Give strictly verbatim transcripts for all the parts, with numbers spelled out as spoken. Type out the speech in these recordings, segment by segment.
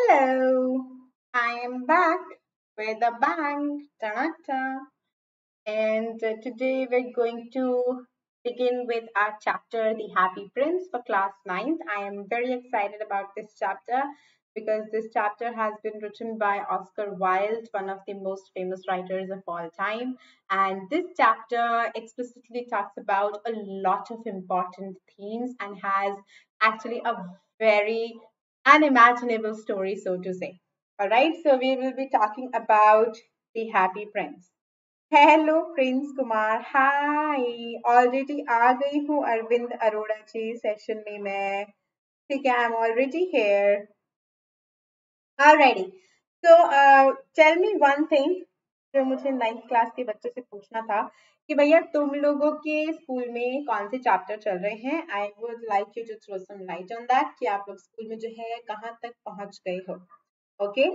Hello, I am back with a bang. Ta-da-ta. And uh, today we're going to begin with our chapter, The Happy Prince, for class ninth. I am very excited about this chapter because this chapter has been written by Oscar Wilde, one of the most famous writers of all time. And this chapter explicitly talks about a lot of important themes and has actually a very unimaginable story, so to say. All right, so we will be talking about The Happy Prince. Hello Prince Kumar hi already आ गई हूँ अरविंद अरोड़ा जी session में मैं ठीक है I am already here already so tell me one thing जो मुझे ninth class के बच्चों से पूछना था कि भैया तुम लोगों के स्कूल में कौन से चैप्टर चल रहे हैं I would like you to throw some light on that कि आप लोग स्कूल में जो है कहाँ तक पहुंच गए हो okay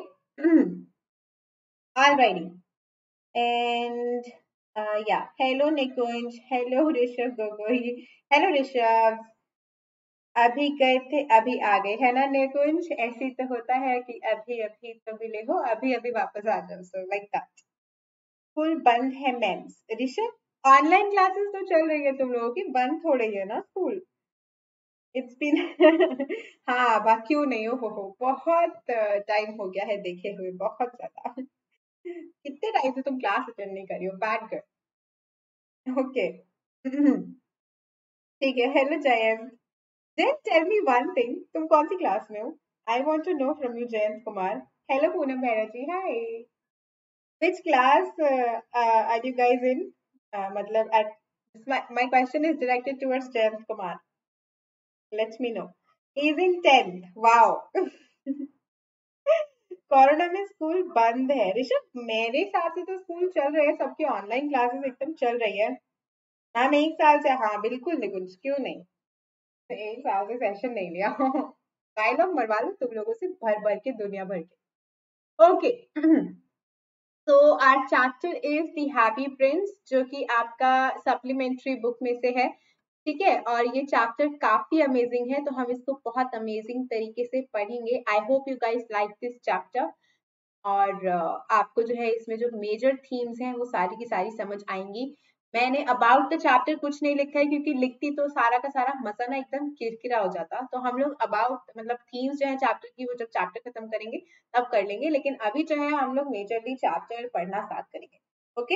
alrighty And uh, yeah, hello Nikunj, hello Rishabh Gogoi, hello Rishabh. अभी गए थे अभी आ गए है ना निकुंज ऐसे तो होता है कि अभी अभी तो मिले हो अभी अभी वापस आ जाओ सो लाइक दैट स्कूल बंद है मेंस ऋषभ ऑनलाइन क्लासेस तो चल रही है तुम लोगों की बंद थोड़ी है ना स्कूल इट्स बीन हाँ बा क्यों नहीं हो हो बहुत टाइम हो गया है देखे हुए बहुत ज्यादा कितने टाइम से तुम क्लास अटेंड नहीं करी हो बैड गर्ल ओके ठीक है hello Jayant Jayant tell me one thing तुम कौन सी क्लास में हो I want to know from you Jayant Kumar hello Poonam Mehra ji hi which class are you guys in मतलब at my question is directed towards Jayant Kumar let me know he is in tenth wow corona में school बंद है ऋषभ मेरे हिसाब से तो स्कूल चल रहे हैं सबकी ऑनलाइन क्लासेस एकदम चल रही है मैम एक साल से हाँ बिल्कुल निकुंज क्यों नहीं एक साल से सेशन नहीं लिया डायलॉग मरवा लो तुम लोगों से भर भर के दुनिया भर के okay so our chapter is the happy Prince जो कि आपका सप्लीमेंट्री बुक में से है ठीक है और ये चैप्टर काफी अमेजिंग है तो हम इसको बहुत अमेजिंग तरीके से पढ़ेंगे I hope you guys like this chapter और आपको जो है इसमें जो मेजर थीम्स हैं वो सारी की सारी समझ आएंगी मैंने अबाउट द चैप्टर कुछ नहीं लिखा है क्योंकि लिखती तो सारा का सारा मजा ना एकदम किरकिरा हो जाता तो हम लोग अबाउट मतलब थीम्स जो है चैप्टर की वो जब चैप्टर खत्म करेंगे तब कर लेंगे लेकिन अभी जो है हम लोग मेजरली चैप्टर पढ़ना स्टार्ट करेंगे ओके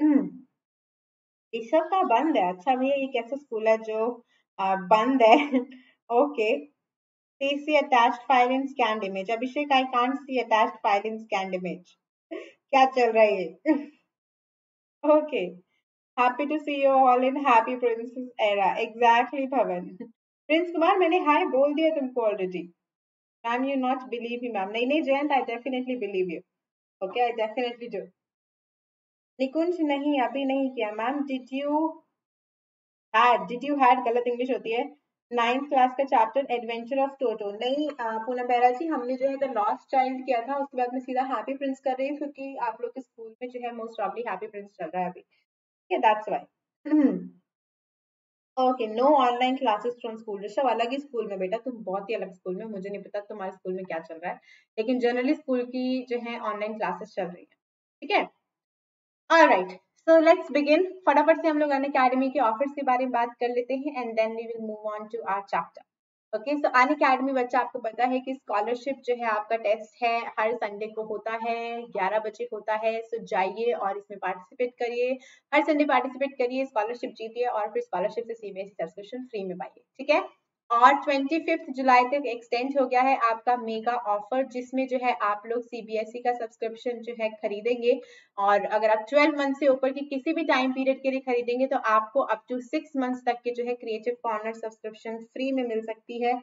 ऋषभ का बंद है अच्छा भैया ये कैसा स्कूल है जो आ, बंद है okay Please see attached file in scanned image. Abhishek, I can't see attached file in scanned image. क्या चल रहा है? Okay. Happy to see you all in Happy Princess era. Exactly, Bhavan. Prince Kumar, मैंने hi बोल दिया तुमको already. Ma'am, you not believe me, ma'am. नहीं नहीं Jayant, I definitely believe you. Okay, I definitely do. निकुंज नहीं अभी नहीं किया ma'am. Did you had? Did you had गलत इंग्लिश होती है. नाइन्थ क्लास का चैप्टर एडवेंचर ऑफ टोटो नहीं पूनम बेहरा जी हमने जो है द लॉस्ट चाइल्ड किया था उसके बाद मैं सीधा हैप्पी प्रिंस कर रही हूँ क्योंकि आप लोग के स्कूल में जो है मोस्ट प्रॉब्ली हैप्पी प्रिंस चल रहा है अभी ठीक है that's why okay no online classes from school Rishabh अलग ही स्कूल में बेटा तुम बहुत ही अलग स्कूल में मुझे नहीं पता तुम्हारे स्कूल में क्या चल रहा है लेकिन जनरली स्कूल की जो है ऑनलाइन क्लासेस चल रही है ठीक है ऑलराइट सो लेट्स बिगिन फटाफट से हम लोग अनअकैडमी के ऑफर्स के बारे में बात कर लेते हैं and then we will move on to our chapter okay so Unacademy बच्चा आपको पता है कि स्कॉलरशिप जो है आपका टेस्ट है हर संडे को होता है ग्यारह बजे होता है सो जाइए और इसमें पार्टिसिपेट करिए हर संडे पार्टिसिपेट करिए स्कॉलरशिप जीतिए और फिर स्कॉलरशिप से सीबीएसई सब्सक्रिप्शन फ्री में पाइए ठीक है और पच्चीस जुलाई तक एक्सटेंड हो गया है आपका मेगा ऑफर जिसमें जो है आप लोग सीबीएसई का सब्सक्रिप्शन जो है खरीदेंगे और अगर आप बारह मंथ से ऊपर की किसी भी टाइम पीरियड के लिए खरीदेंगे तो आपको अप टू सिक्स मंथ्स तक के जो है क्रिएटिव कॉर्नर सब्सक्रिप्शन फ्री में मिल सकती है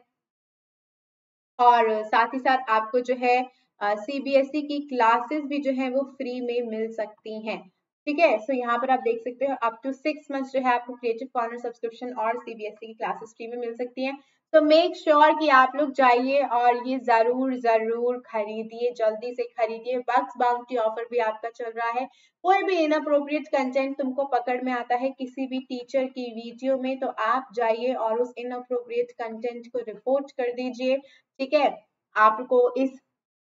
और साथ ही साथ आपको जो है सीबीएसई की क्लासेस भी जो है वो फ्री में मिल सकती हैं ठीक है सो यहाँ पर आप देख सकते हो अप टू सिक्स मंथ्स जो है आपको क्रिएटिव कॉर्नर सब्सक्रिप्शन और सीबीएसई की क्लासेस फ्री में मिल सकती हैं तो मेक श्योर कि आप लोग जाइए और ये जरूर जरूर खरीदिए जल्दी से खरीदिए बक्स बाउंटी ऑफर भी आपका चल रहा है कोई भी इनअप्रोप्रिएट कंटेंट तुमको पकड़ में आता है किसी भी टीचर की वीडियो में तो आप जाइए और उस इनअप्रोप्रिएट कंटेंट को रिपोर्ट कर दीजिए ठीक है आपको इस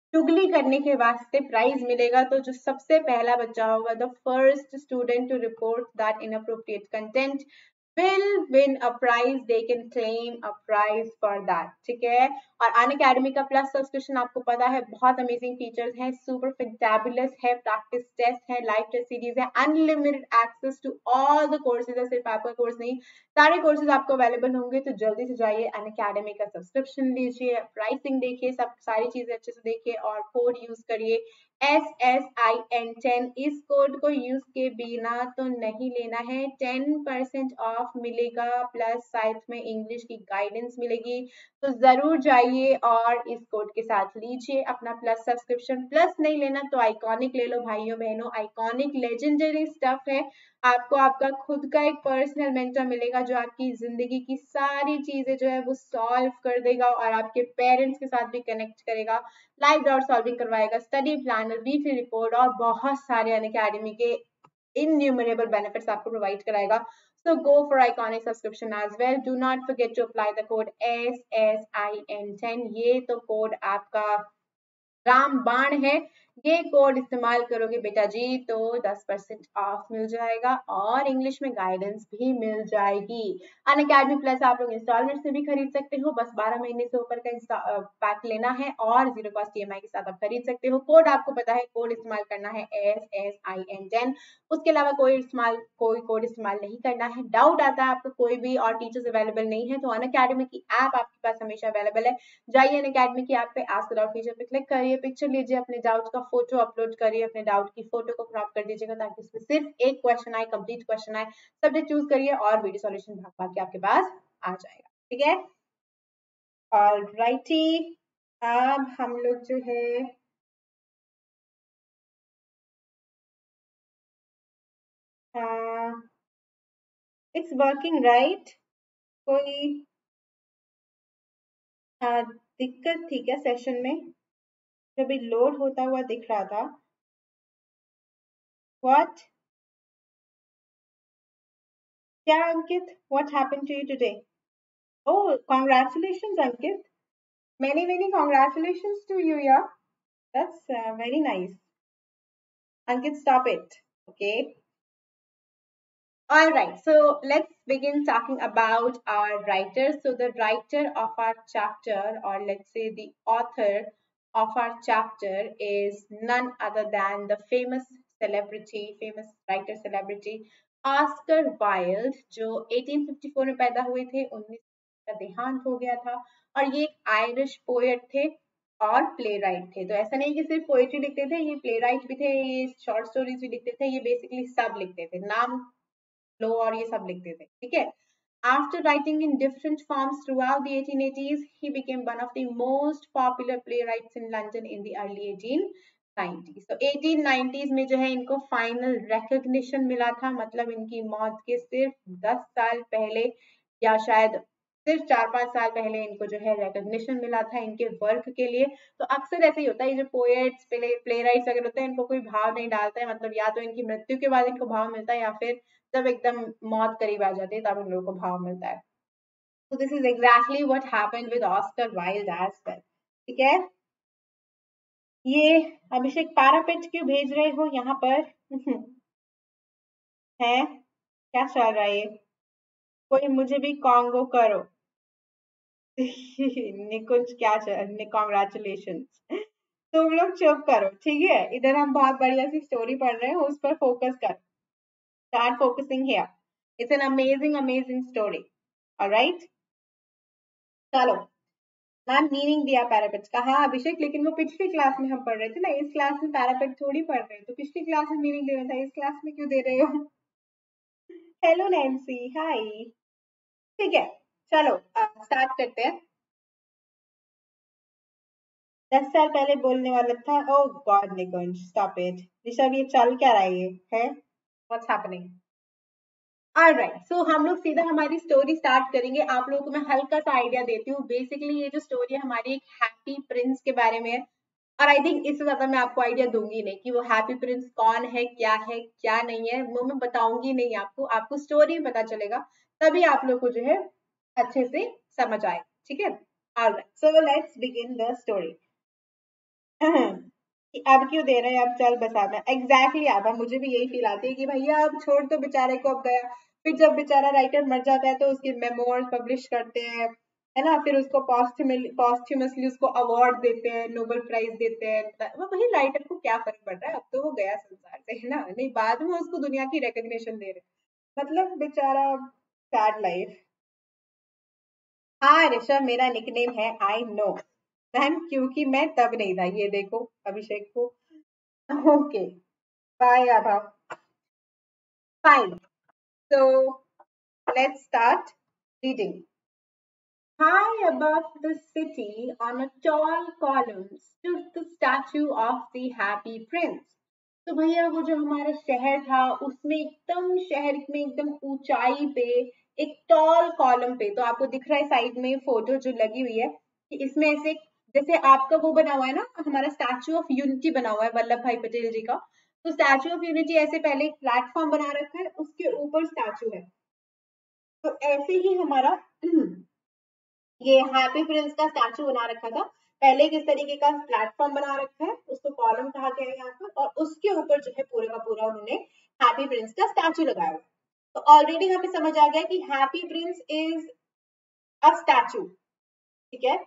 चुगली करने के वास्ते प्राइज मिलेगा। तो जो सबसे पहला बच्चा होगा, the first student to report that inappropriate content will win a prize, they can claim a prize for that, ठीक है। और अन अकेडमी का प्लस सब्सक्रिप्शन आपको पता है बहुत अमेजिंग फीचर्स हैं, सुपर फैंटाबुलस है, प्रैक्टिस टेस्ट है, लाइव टेस्ट सीरीज है, unlimited access to all the courses है, सिर्फ आपका कोर्स नहीं सारे कोर्सेज आपको अवेलेबल होंगे। तो जल्दी से जाइए अन अकेडमी का सब्सक्रिप्शन लीजिए, प्राइसिंग देखिए, सब सारी चीजें अच्छे से देखिए और कोड यूज करिए S S I N ten. इस कोड को यूज के बिना तो नहीं लेना है, टेन परसेंट ऑफ मिलेगा प्लस साइड में इंग्लिश की गाइडेंस मिलेगी। तो जरूर जाइए और इस कोड के साथ लीजिए अपना प्लस सब्सक्रिप्शन। प्लस नहीं लेना तो आइकॉनिक ले लो भाइयों बहनों, आइकॉनिक लेजेंडरी स्टफ है। आपको आपका खुद का एक पर्सनल मेंटर मिलेगा जो आपकी जिंदगी की सारी चीजें जो है वो सॉल्व कर देगा और आपके पेरेंट्स के साथ भी कनेक्ट करेगा, लाइव डाउट सॉल्विंग करवाएगा, स्टडी प्लानर, वीकली रिपोर्ट और बहुत सारे अनअकैडमी के इनन्यूमरेबल बेनिफिट्स आपको प्रोवाइड कराएगा। So go for iconic subscription as well. Do not forget to apply the code S S I N ten. ये तो कोड आपका रामबाण है, ये कोड इस्तेमाल करोगे बेटा जी तो दस परसेंट ऑफ मिल जाएगा और इंग्लिश में गाइडेंस भी मिल जाएगी। अन अकेडमी प्लस आप लोग इंस्टॉलमेंट से भी खरीद सकते हो, बस बारह महीने से ऊपर का पैक लेना है और जीरो कॉस्ट ईएमआई के साथ आप खरीद सकते हो। कोड आपको पता है, कोड इस्तेमाल करना है S S I N ten, उसके अलावा कोई इस्तेमाल कोई कोड इस्तेमाल नहीं करना है। डाउट आता है आपको कोई भी और टीचर्स अवेलेबल नहीं है तो अन अकेडमी की ऐप आपके पास हमेशा अवेलेबल है। जाइए अन अकेडमी की ऐप पे आस्क डाउट फीचर पे क्लिक करिए, पिक्चर लीजिए, अपने डाउट का फोटो अपलोड करिए, अपने डाउट की फोटो को क्रॉप कर दीजिएगा ताकि उसमें सिर्फ एक क्वेश्चन आए, कंप्लीट क्वेश्चन आए, सब्जेक्ट चूज करिए और वीडियो सॉल्यूशन भाग भाग के आपके पास आ जाएगा, ठीक है। ऑलराइटी, अब हम लोग जो है इट्स वर्किंग राइट, कोई uh, दिक्कत थी क्या सेशन में? जब लोड होता हुआ दिख रहा था। व्हाट? क्या Ankit? What happened to you today? Oh, congratulations Ankit, many many congratulations to you, yeah, that's uh, very nice. Ankit, stop it, okay? All right, so let's begin talking about our writer. So the writer of our chapter, or let's say the author of our chapter, is none other than the famous celebrity, famous writer celebrity Oscar Wilde, जो अठारह सौ चौवन में पैदा हुए थे, उन्नीस का देहांत हो गया था। और ये एक आयरिश पोएट थे और प्ले राइट थे। तो ऐसा नहीं कि सिर्फ पोएट्री लिखते थे, ये प्ले राइट भी थे, ये शॉर्ट स्टोरीज भी लिखते थे, ये बेसिकली सब लिखते थे, नाम लो और ये सब लिखते थे, ठीक है। After writing in different forms throughout the eighteen eighties, he became one of the most popular playwrights in London in the early eighteen nineties. So eighteen nineties में जो है इनको फाइनल रिकग्निशन मिला था, मतलब इनकी मौत के सिर्फ दस साल पहले या शायद सिर्फ चार पांच साल पहले इनको जो है रिकग्निशन मिला था इनके वर्क के लिए। तो अक्सर ऐसे ही होता है, ये जो पोएट्स, प्ले प्ले राइट्स अगर होते हैं इनको कोई भाव नहीं डालता है, मतलब या तो इनकी मृत्यु के बाद इनको भाव मिलता है या फिर जब एकदम मौत करीब आ जाती है तब उन लोगों को भाव मिलता है। So this is exactly what happened with Oscar Wilde as well, ठीक है। ये अभिषेक पैरापेट क्यों भेज रहे हो यहाँ पर? है क्या चल रहा है? कोई मुझे भी कॉन्गो करो। निकुंज क्या चल, कॉन्ग्रेचुलेशन। तुम लोग चुप करो, ठीक है, इधर हम बहुत बढ़िया सी स्टोरी पढ़ रहे हैं, उस पर फोकस कर। Start focusing here. It's an amazing, amazing story. All right? चलो, मैम मीनिंग दिया पैरापेट का। हाँ अभिषेक, लेकिन वो पिछली क्लास में हम पढ़ रहे थे ना, इस क्लास में पैरापेट थोड़ी पढ़ रहे हैं, तो पिछली क्लास में मीनिंग देना था, इस क्लास में क्यों दे रहे हो? Hello Nancy, hi. ठीक है, चलो स्टार्ट करते हैं। दस साल पहले बोलने वाला था। Oh God Nikunj, stop it. Rishabh, ये चल क्या रहा है? है व्हाट्स हैपनिंग? ऑलराइट, सो हम लोग सीधा हमारी स्टोरी स्टार्ट करेंगे। आप लोगों को मैं हल्का सा आइडिया देती हूँ। बेसिकली ये जो स्टोरी है हमारी एक हैप्पी प्रिंस के बारे में है, और आई थिंक इससे ज्यादा मैं आपको आइडिया दूंगी नहीं कि वो हैप्पी प्रिंस कौन है, क्या है, क्या नहीं है, वो मैं बताऊंगी नहीं आपको। आपको स्टोरी पता चलेगा, तभी आप लोग को जो है अच्छे से समझ आए, ठीक है। Alright, so let's begin the story. कि अब क्यों दे रहे हैं, अब चल बसा में एग्जैक्टली exactly, अब मुझे भी यही फील आती है कि भैया अब छोड़ तो बेचारे को, अब गया। फिर जब बेचारा राइटर मर जाता है तो उसके मेमोर्स पब्लिश करते हैं, है ना, फिर उसको पॉस्ट्यूमसली उसको अवार्ड देते हैं, नोबेल प्राइज देते हैं। वो वही राइटर को क्या फर्क पड़ रहा है, अब तो वो गया संसार से, है ना, नहीं बाद में उसको दुनिया की रिकग्निशन दे रहे, मतलब बेचारा सैड लाइफ। हाँ ऋषभ मेरा निकनेम है, आई नो मैम, क्योंकि मैं तब नहीं था, ये देखो अभिषेक को। Okay bye Abha. Fine, so let's start reading. High above the city, on a tall column, stood the statue of the Happy Prince. तो भैया वो जो हमारा शहर था उसमें एकदम शहर में एकदम ऊंचाई पे एक टॉल कॉलम पे, तो आपको दिख रहा है साइड में फोटो जो लगी हुई है कि इसमें ऐसे, जैसे आपका वो बना हुआ है ना, हमारा स्टैचू ऑफ यूनिटी बना हुआ है वल्लभ भाई पटेल जी का, तो स्टैचू ऑफ यूनिटी ऐसे पहले एक प्लेटफॉर्म बना रखा है, उसके ऊपर स्टैचू है, तो ऐसे ही हमारा ये हैप्पी प्रिंस का स्टैचू बना रखा था। पहले किस तरीके का प्लेटफॉर्म बना रखा है, उसको कॉलम कहा गया है यहाँ पर, और उसके ऊपर जो है पूरे का पूरा उन्होंने हैप्पी प्रिंस का स्टैचू लगाया हुआ। तो ऑलरेडी हमें समझ आ गया कि Happy Prince is a statue, ठीक है।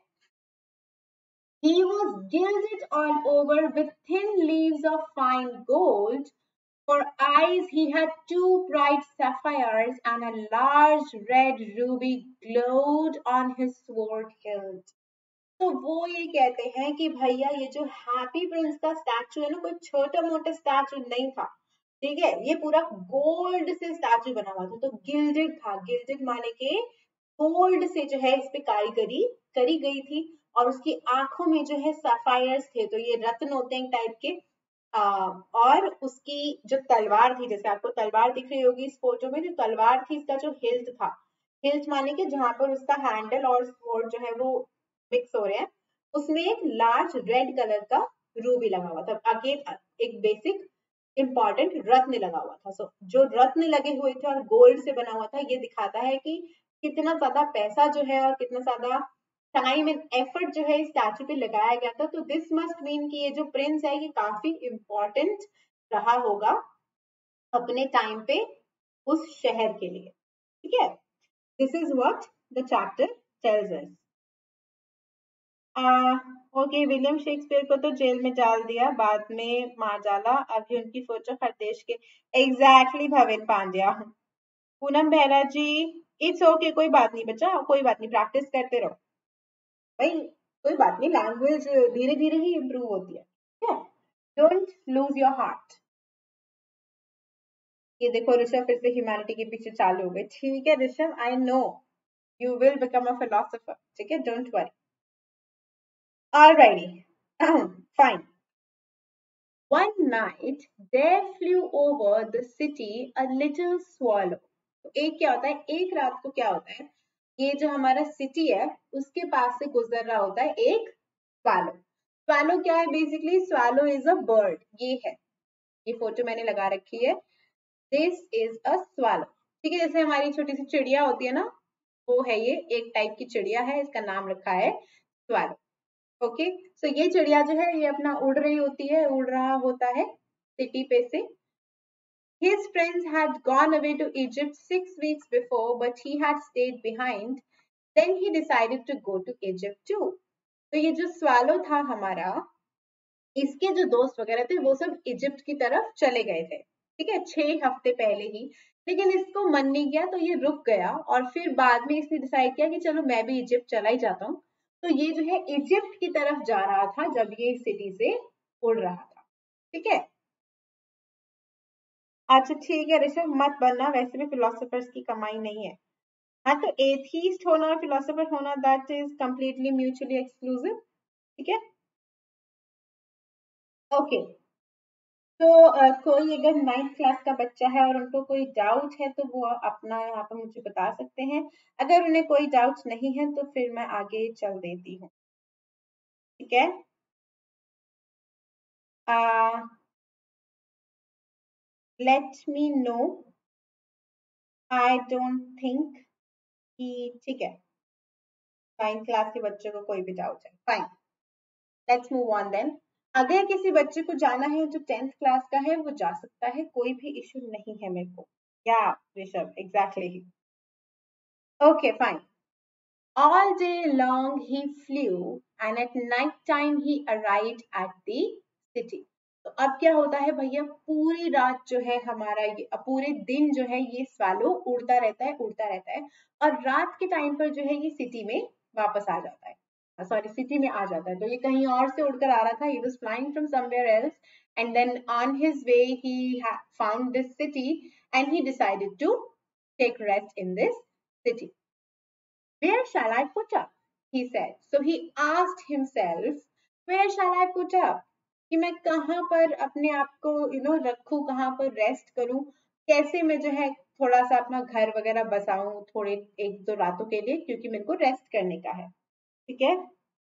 He was gilded all over with thin leaves of fine gold. For eyes, he had two bright sapphires, and a large red ruby glowed on his sword hilt. तो वो ये कहते हैं कि भैया ये जो हैप्पी प्रिंस का स्टैचू है ना, कोई छोटा मोटा स्टैचू नहीं था, ठीक है, ये पूरा गोल्ड से स्टैचू बना हुआ था, तो गिल्डेड था, गिल्डेड माने के गोल्ड से जो है इस पे कारीगरी करी गई थी, और उसकी आंखों में जो है सफायर्स थे, तो ये रत्न होते हैं टाइप के। आ, और उसकी जो तलवार थी, जैसे आपको तलवार दिख रही होगी इस फोटो में, जो तलवार थी इसका जो हिल्ट था, हिल्ट माने के जहां पर उसका हैंडल और स्वॉर्ड जो है वो मिक्स हो रहे हैं, उसमें एक लार्ज रेड कलर का रूबी लगा हुआ था, अगेन एक बेसिक इंपॉर्टेंट रत्न लगा हुआ था। सो so, जो रत्न लगे हुए थे और गोल्ड से बना हुआ था, ये दिखाता है कि कितना ज्यादा पैसा जो है और कितना ज्यादा टाइम एंड एफर्ट जो है इस स्टैचू पे लगाया गया था। तो दिस मस्ट मीन कि ये जो प्रिंस है ये काफी इंपॉर्टेंट रहा होगा अपने टाइम पे उस शहर के लिए, ठीक है। This is what the chapter tells us. Okay, William Shakespeare को तो जेल में डाल दिया, बाद में मार डाला, अभी उनकी फोटो खरदेश के। Exactly exactly, Bhavin Pandya. Poonam Behera ji, it's okay okay, कोई बात नहीं बच्चा, कोई बात नहीं, प्रैक्टिस करते रहो भाई, कोई बात नहीं, लैंग्वेज धीरे धीरे ही इम्प्रूव होती है, डोंट लूज योर हार्ट। ये देखो ऋषभ फिर से ह्यूमैनिटी के पीछे चालू हो गए, ठीक है Rishabh, I know you will become a philosopher, ठीक है, don't worry. Alrighty, fine. One night there flew over the city a little swallow. तो एक क्या होता है, एक रात को क्या होता है, ये जो हमारा सिटी है उसके पास से गुजर रहा होता है एक swallow. Swallow क्या है, basically swallow is a bird. ये है, ये फोटो मैंने लगा रखी है, दिस इज अ swallow, ठीक है, जैसे हमारी छोटी सी चिड़िया होती है ना, वो है ये, एक टाइप की चिड़िया है, इसका नाम रखा है swallow. ओके, सो ये चिड़िया जो है ये अपना उड़ रही होती है, उड़ रहा होता है सिटी पे से। His friends had gone away to Egypt six weeks before, but he had stayed behind. Then he decided to go to Egypt too. तो ये जो swallow था हमारा, इसके जो दोस्त वगैरह थे वो सब इजिप्ट की तरफ चले गए थे, ठीक है, छह हफ्ते पहले ही, लेकिन इसको मन नहीं किया तो ये रुक गया, और फिर बाद में इसने डिसाइड किया कि चलो मैं भी इजिप्ट चला ही जाता हूँ। तो ये जो है इजिप्ट की तरफ जा रहा था जब ये सिटी से उड़ रहा था, ठीक है। अच्छा ठीक है ऋषभ, मत बनना, वैसे भी फिलोसोफर्स की कमाई नहीं है। हाँ, तो एथीस्ट होना और फिलोसोफर होना that is completely mutually exclusive, ठीक है। ओके, तो uh, कोई अगर नाइन्थ क्लास का बच्चा है और उनको कोई डाउट है तो वो अपना यहाँ पर मुझे बता सकते हैं, अगर उन्हें कोई डाउट नहीं है तो फिर मैं आगे चल देती हूँ, ठीक है। Let me know, I don't think कि, ठीक है, नाइन्थ क्लास के बच्चों को कोई भी डाउट है, fine, let's move on then. अगर किसी बच्चे को जाना है जो टेंथ क्लास का है वो जा सकता है, कोई भी इशू नहीं है मेरे को। या Rishabh, exactly. Okay fine. All day long he flew, and at night time he arrived at the city. तो अब क्या होता है भैया, पूरी रात जो है हमारा ये, पूरे दिन जो है ये स्वालो उड़ता रहता है उड़ता रहता है, और रात के टाइम पर जो है ये सिटी में वापस आ जाता है, सॉरी सिटी में आ जाता है। तो ये कहीं और से उड़कर आ रहा था, he was flying from somewhere else, and then on his way he found this city and he decided to take rest in this city. Where shall I put up? He said. So he asked himself, where shall I put up? कि मैं कहाँ पर अपने आप को you know रखूं, कहाँ पर रेस्ट करूं, कैसे मैं जो है थोड़ा सा अपना घर वगैरह बसाऊं थोड़े एक दो रातों के लिए, क्योंकि मेरे को रेस्ट करने का है। ठीक है,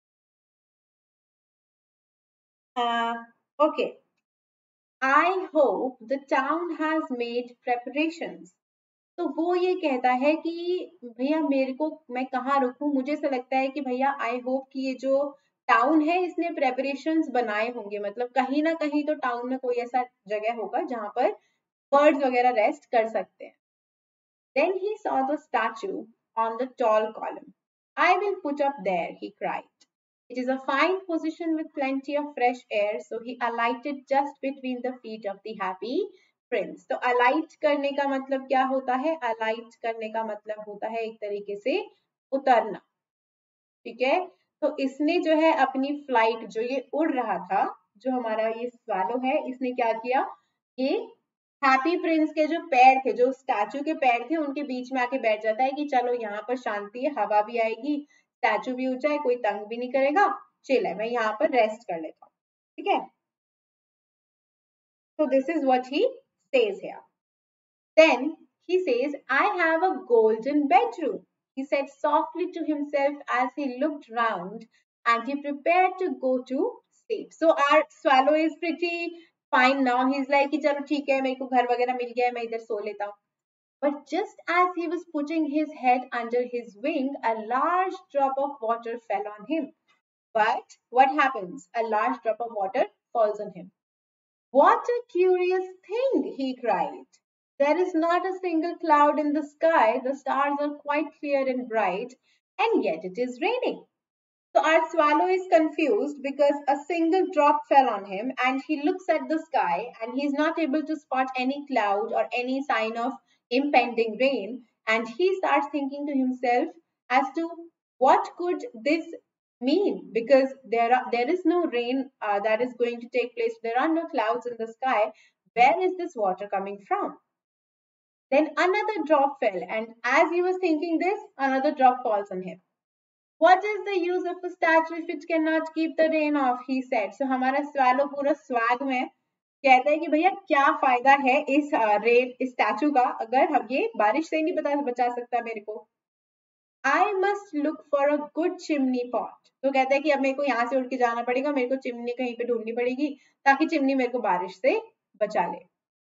okay. I hope the town has made preparations. तो वो ये कहता है कि भैया मेरे को, मैं कहाँ रुकूं, मुझे ऐसा लगता है कि भैया आई होप कि ये जो टाउन है इसने प्रेपरेशंस बनाए होंगे, मतलब कहीं ना कहीं तो टाउन में कोई ऐसा जगह होगा जहां पर बर्ड्स वगैरह रेस्ट कर सकते हैं। Then he saw the statue on the tall column. I will put up there, he cried. It is a fine position with plenty of fresh air, so he alighted just between the feet of the happy prince. तो alight करने का मतलब क्या होता है? alight करने का मतलब होता है एक तरीके से उतरना। ठीक है, तो इसने जो है अपनी फ्लाइट, जो ये उड़ रहा था, जो हमारा ये स्वालो है, इसने क्या किया, ये हैप्पी प्रिंस के जो पैर थे, जो स्टैचू के पैर थे, उनके बीच में आके बैठ जाता है कि चलो यहाँ पर शांति है, हवा भी आएगी, स्टैचू भी ऊंचा है, कोई तंग भी नहीं करेगा, चिल है, मैं यहाँ पर रेस्ट कर लेता हूँ। ठीक है, so this is what he says here. Then he says, I have a golden bedroom, he said softly to himself as he looked round and he prepared to go to sleep. So our swallow is pretty fine now. He's like, चलो ठीक है, मेरे को घर वगैरह मिल गया है, मैं इधर सो लेता हूँ. But just as he was putting his head under his wing, a large drop of water fell on him. But what happens? A large drop of water falls on him. What a curious thing, he cried. There is not a single cloud in the sky, the stars are quite clear and bright, and yet it is raining. So our swallow is confused because a single drop fell on him and he looks at the sky and he is not able to spot any cloud or any sign of impending rain, and he starts thinking to himself as to what could this mean, because there are there is no rain uh, that is going to take place, there are no clouds in the sky, where is this water coming from? Then another drop fell, and as he was thinking this, another drop falls on him. What is the use of a statue if it cannot keep the rain off, he said. So हमारा swallow पूरा swag में कहता है कि भैया क्या फायदा है इस रेन इस स्टैचू का, अगर हम ये बारिश से नहीं बता बचा सकता मेरे को. I must look for a good chimney pot. तो कहता है कि अब मेरे को यहाँ से उठ के जाना पड़ेगा, मेरे को चिमनी कहीं पे ढूंढनी पड़ेगी ताकि चिमनी मेरे को बारिश से बचा ले.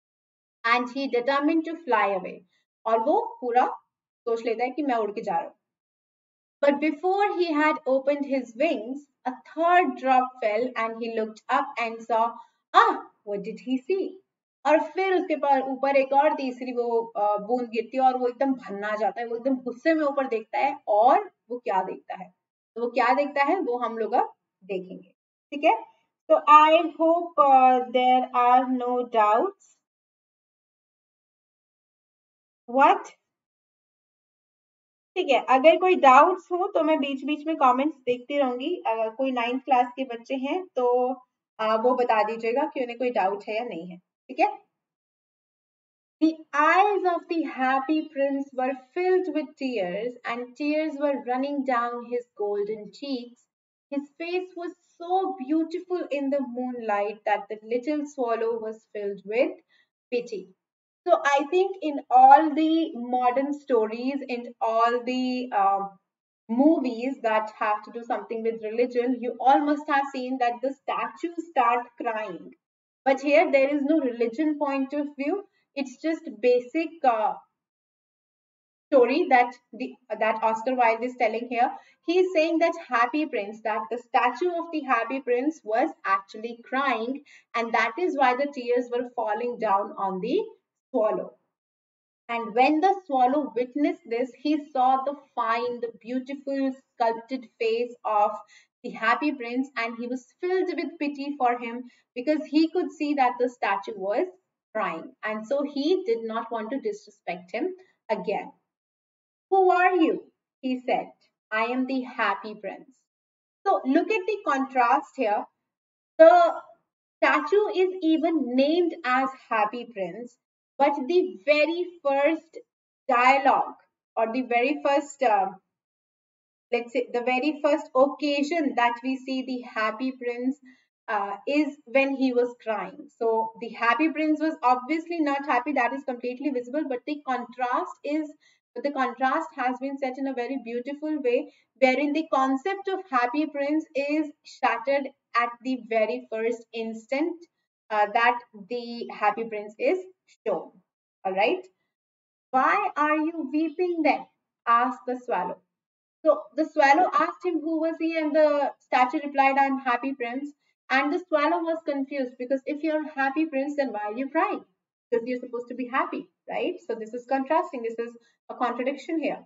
And he determined to fly away. और वो पूरा सोच लेता है कि मैं उड़ के जा रहा हूँ. But before he had opened his wings, a third drop fell and he looked up and saw, ah, what did he see? और फिर उसके ऊपर एक और तीसरी वो बूंद गिरती है और वो एकदम भन्ना जाता है, वो एकदम गुस्से में ऊपर देखता है, और वो क्या देखता है, तो वो क्या देखता है वो हम लोग अब देखेंगे. ठीक है, तो I hope there are no doubts. What? ठीक है, अगर कोई डाउट्स हो तो मैं बीच बीच में कमेंट्स देखती रहूंगी. अगर कोई नाइन्थ क्लास के बच्चे हैं तो आ, वो बता दीजिएगा कि उन्हें कोई डाउट है या नहीं है. ठीक है. The eyes of the happy prince were filled with tears, and tears were running down his golden cheeks. His face was so beautiful in the moonlight that the little swallow was filled with pity. So I think in all the modern stories, in all the um, movies that have to do something with religion, you all must have seen that the statues start crying. But here there is no religion point of view. It's just basic uh, story that the that Oscar Wilde is telling here. He is saying that Happy Prince, that the statue of the Happy Prince was actually crying, and that is why the tears were falling down on the swallow. And when the swallow witnessed this, he saw the fine, the beautiful sculpted face of the Happy Prince, and he was filled with pity for him because he could see that the statue was crying. And so he did not want to disrespect him again. Who are you? He said. I am the Happy Prince. So look at the contrast here. The statue is even named as Happy Prince, but the very first dialogue, or the very first uh, let's say the very first occasion that we see the Happy Prince uh, is when he was crying. So the Happy Prince was obviously not happy, that is completely visible, but the contrast is but the contrast has been set in a very beautiful way, wherein the concept of Happy Prince is shattered at the very first instant uh, that the Happy Prince is shown. All right. Why are you weeping then? Asked the swallow. So the swallow asked him who was he, and the statue replied, I'm Happy Prince. And the swallow was confused because if you're Happy Prince, then why are you crying? Because you're supposed to be happy, right? So this is contrasting. This is a contradiction here.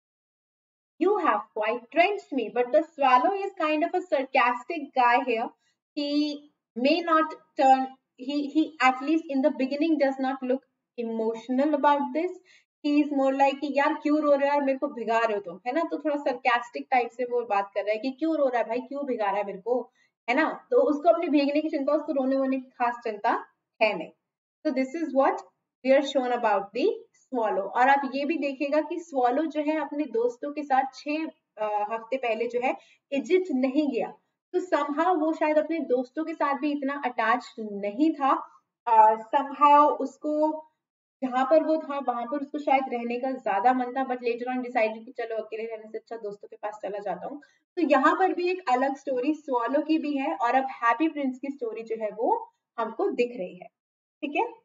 You have quite drenched me. But the swallow is kind of a sarcastic guy here. He may not turn, he, he at least in the beginning does not look emotional about this. He is more like कि यार क्यों रो रहा है, मेरे को भिगा रहे हो तुम, है ना? तो थोड़ा sarcastic टाइप से वो बात कर रहा है कि क्यों रो रहा है भाई, क्यों भिगा रहा है मेरे को, है ना? तो उसको अपने भीगने की चिंता, उसको रोने वोने की खास चिंता है नहीं. So this is what we are shown about the swallow. और आप ये भी देखिएगा कि स्वॉलो जो है अपने दोस्तों के साथ छह हफ्ते पहले जो है इजिप्ट नहीं गया. तो समहाउ वो शायद अपने दोस्तों के साथ भी इतना अटैच नहीं था. समहाउ उसको जहां पर वो था वहां पर उसको शायद रहने का ज्यादा मन था, बट लेटर ऑन डिसाइडेड कि चलो अकेले रहने से अच्छा दोस्तों के पास चला जाता हूँ. तो यहाँ पर भी एक अलग स्टोरी स्वॉलो की भी है, और अब हैप्पी प्रिंस की स्टोरी जो है वो हमको दिख रही है. ठीक है.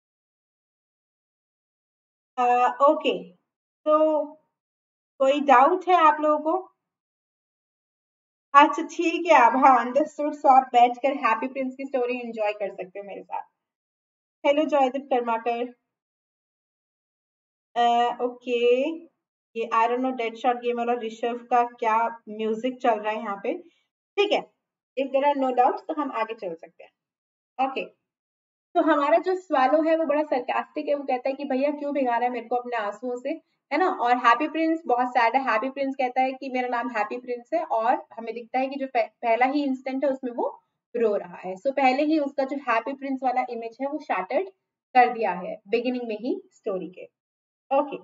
ओके, तो कोई डाउट है आप लोगों को? अच्छा ठीक है, अब हाँ अंडरस्टूड. सो आप बैठकर हैप्पी प्रिंस की स्टोरी एंजॉय कर सकते हो मेरे साथ. हेलो जॉयदीप कर्माकर. ओके, ये I don't know dead shot Gamer और ऋषभ का क्या म्यूजिक चल रहा है यहाँ पे. ठीक है, if there are no doubts तो हम आगे चल सकते हैं. Okay okay. तो हमारा जो स्वालो है वो बड़ा सरकास्टिक है. वो कहता है कि भैया क्यों भिगा रहा है मेरे को अपने आंसुओं से, है ना? और हैप्पी प्रिंस बहुत सैड है. हैप्पी प्रिंस कहता है कि मेरा नाम हैप्पी प्रिंस है, और हमें दिखता है कि जो पहला ही इंस्टेंट है उसमें वो रो रहा है. सो so, पहले ही उसका जो हैप्पी प्रिंस वाला इमेज है वो शैटर्ड कर दिया है बिगिनिंग में ही स्टोरी के. Okay.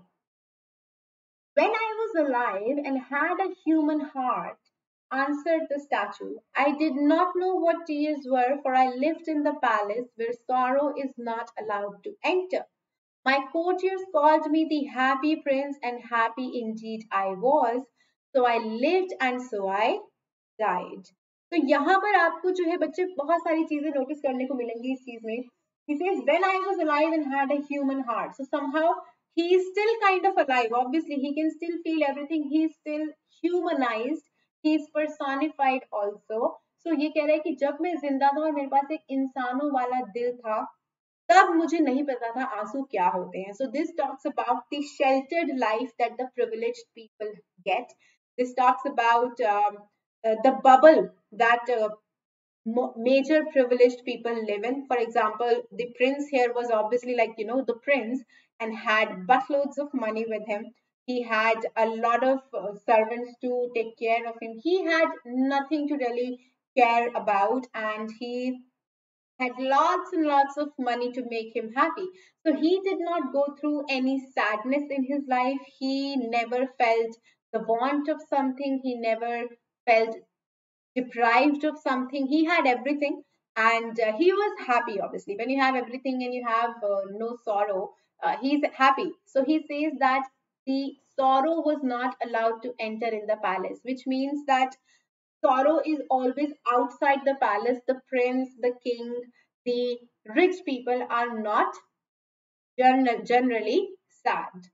When I was alive and had a human heart, answered the statue, I did not know what tears were, for I lived in the palace where sorrow is not allowed to enter. My courtiers called me the happy prince, and happy indeed I was. So I lived and so I died. तो यहाँ पर आपको जो है बच्चे बहुत सारी चीजें नोटिस करने को मिलेंगी इस चीज में. He says, when I was alive and had a human heart. So somehow he is still kind of alive. Obviously, he can still feel everything. He is still humanized. He is personified also. So ये कह रहा है कि जब मैं जिंदा था और मेरे पास एक इंसानों वाला दिल था, तब मुझे नहीं पता था आंसू क्या होते हैं. So this talks about the sheltered life that the privileged people get. This talks about um, uh, the bubble that uh, major privileged people live in. For example, the prince here was obviously like, you know, the prince, and had buttloads of money with him. He had a lot of uh, servants to take care of him. He had nothing to really care about, and he had lots and lots of money to make him happy. So he did not go through any sadness in his life. He never felt the want of something. He never felt deprived of something. He had everything, and uh, he was happy. Obviously, when you have everything and you have uh, no sorrow, uh, he's happy. So he says that the sorrow was not allowed to enter in the palace, which means that sorrow is always outside the palace. The prince, the king, the rich people are not generally sad,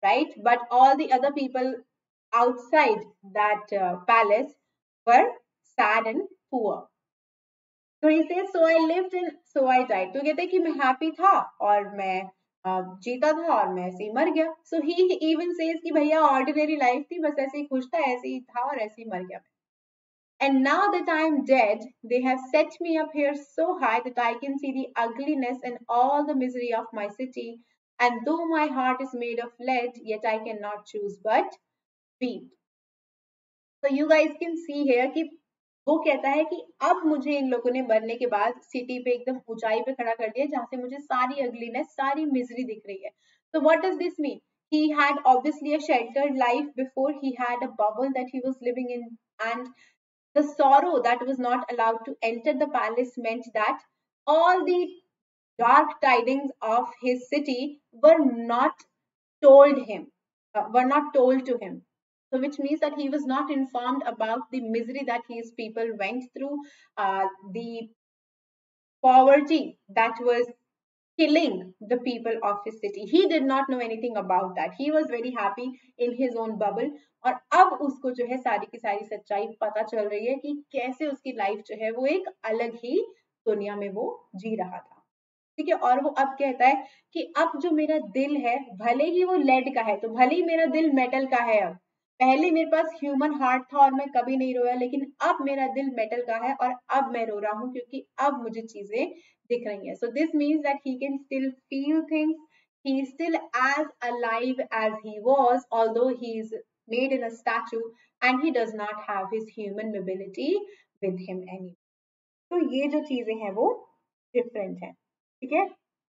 right? But all the other people outside that uh, palace were sad and poor. So he says, so I lived and so I died. तो कहते हैं कि मैं happy था और मैं uh, जीता था और मैं ऐसे ही मर गया. So he even says कि भैया ordinary life थी, बस ऐसे ही खुश था, ऐसे ही था और ऐसे ही मर गया. And now that I am dead, they have set me up here so high that I can see the ugliness and all the misery of my city. And though my heart is made of lead, yet I cannot choose but weep. So you guys can see here कि वो कहता है कि अब मुझे इन लोगों ने मरने के बाद सिटी पे एकदम ऊंचाई पे खड़ा कर दिया जहां से मुझे सारी अगलीनेस सारी मिजरी दिख रही है. So what does this mean? He had obviously a sheltered life before. He had a bubble that he was living in, and the sorrow that was not allowed to enter the palace meant that all the dark tidings of his city were not told him, uh, were not told to him. So, which means that he was not informed about the misery that his people went through, uh, the poverty that was killing the people of his city. He did not know anything about that. He was very happy in his own bubble. और अब उसको जो है सारी की सारी सच्चाई पता चल रही है कि कैसे उसकी लाइफ जो है वो एक अलग ही दुनिया में वो जी रहा था. ठीक है. और वो अब कहता है कि अब जो मेरा दिल है भले ही वो लेड का है, तो भले ही मेरा दिल मेटल का है. अब पहले मेरे पास ह्यूमन हार्ट था और मैं कभी नहीं रोया, लेकिन अब मेरा दिल मेटल का है और अब मैं रो रहा हूँ क्योंकि अब मुझे चीजें दिख रही हैं. So this means that he can still feel things. He is still as alive as he was, although he is made in a statue and he does not have his human mobility with him anymore. तो ये जो चीजें हैं वो different है. ठीक है.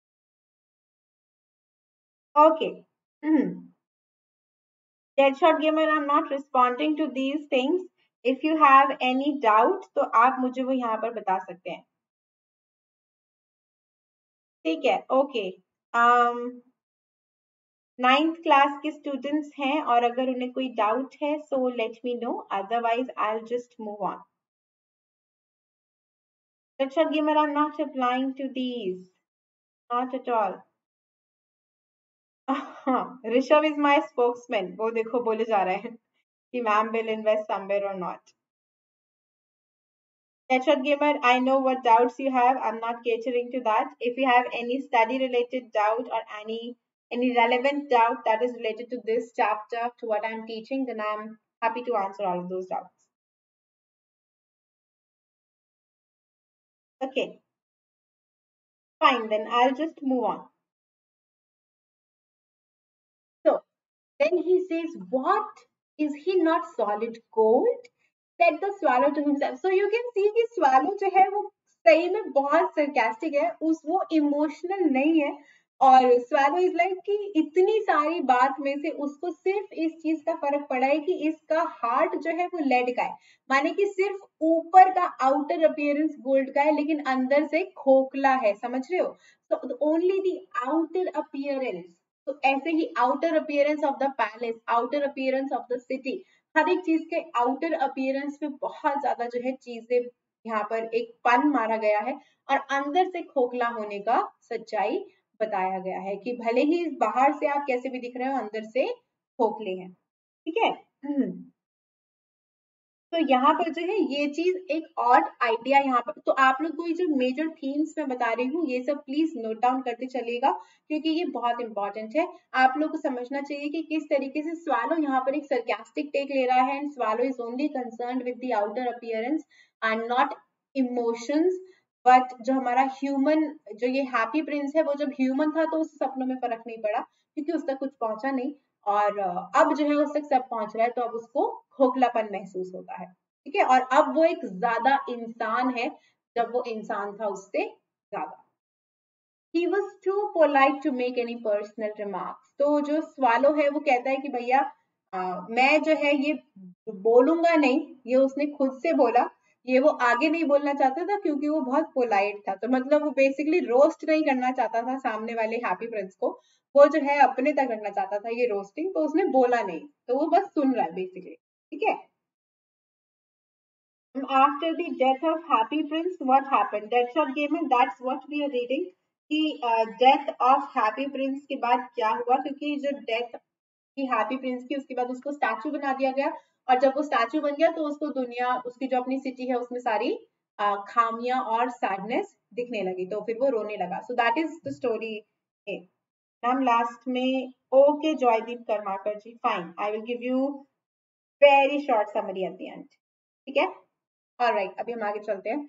Okay. Deadshot Gamer, I'm not responding to these things. If you have any doubt, तो आप मुझे वो यहाँ पर बता सकते हैं. ठीक है. ओके. नाइन्थ क्लास के स्टूडेंट्स हैं और अगर उन्हें कोई डाउट है so let me know, otherwise I will just move on. Deadshot Gamer, I'm not replying to these. Not at all. Rishabh is my spokesman. वो देखो बोले जा रहे हैं कि मैम विल इन्वेस्ट समवेयर और not. Deadshot Gamer, I know what doubts you have. I'm not catering to that. If you have any study related doubt or any any relevant doubt that is related to this chapter, to what I'm teaching, then I'm happy to answer all of those doubts. Okay. Fine, then I'll just move on. So then he says, what? Is he not solid gold? Said the swallow to himself. So you can see कि swallow जो है वो सही में बहुत sarcastic है, उस वो emotional नहीं है. और swallow is like कि इतनी सारी बात में से उसको सिर्फ इस चीज का फर्क पड़ा है कि इसका हार्ट जो है वो लेड का है. माने कि सिर्फ ऊपर का आउटर अपीयरेंस गोल्ड का है लेकिन अंदर से खोखला है. समझ रहे हो? So only the outer appearance. तो ऐसे ही outer appearance of the palace, outer appearance of the city, हर एक चीज के आउटर अपीयरेंस पे बहुत ज्यादा जो है चीजें यहाँ पर एक पन मारा गया है और अंदर से खोखला होने का सच्चाई बताया गया है कि भले ही बाहर से आप कैसे भी दिख रहे हो अंदर से खोखले हैं. ठीक है. तो यहाँ पर जो है ये चीज एक और आइडिया यहाँ पर, तो आप लोग को ये जो मेजर थीम्स मैं बता रही हूँ ये सब प्लीज नोट डाउन करते चलिएगा क्योंकि ये बहुत इंपॉर्टेंट है. आप लोग को समझना चाहिए कि किस तरीके से स्वालो यहाँ पर एक सरकास्टिक टेक ले रहा है and swallow is only concerned with the outer appearance and not emotions. But जो हमारा ह्यूमन, जो ये हैप्पी प्रिंस है, वो जब ह्यूमन था तो उस सपनों में फर्क नहीं पड़ा क्योंकि उस तक कुछ पहुंचा नहीं और अब जो है उस तक सब पहुंच रहा है तो अब उसको खोखलापन महसूस होता है. ठीक है. और अब वो एक ज्यादा इंसान है जब वो इंसान था उससे ज्यादा. He was too polite to make any personal remarks. तो जो स्वालो है वो कहता है कि भैया मैं जो है ये बोलूंगा नहीं, ये उसने खुद से बोला, ये वो आगे नहीं बोलना चाहता था क्योंकि वो बहुत पोलाइट था. तो मतलब वो बेसिकली रोस्ट नहीं करना चाहता था सामने वाले हैप्पी प्रिंस को, वो जो है अपने तक रखना चाहता था ये रोस्टिंग, तो उसने बोला नहीं, तो वो बस सुन रहा है बेसिकली. ठीक है. After the death of Happy Prince, what happened? Deadshot Gamer, that's what we are reading. कि डेथ ऑफ हैप्पी प्रिंस के बाद क्या हुआ, क्योंकि जो डेथ की हैप्पी प्रिंस की, उसके बाद उसको स्टैचू बना दिया गया, और जब वो स्टैचू बन गया तो उसको दुनिया, उसकी जो अपनी सिटी है उसमें सारी खामियां और सैडनेस दिखने लगी, तो फिर वो रोने लगा. So that is the story. Ma'am last में okay Joydeep Karmakar ji, fine, I will give you very short summary at the end. ठीक है, ऑलराइट, अभी हम आगे चलते हैं.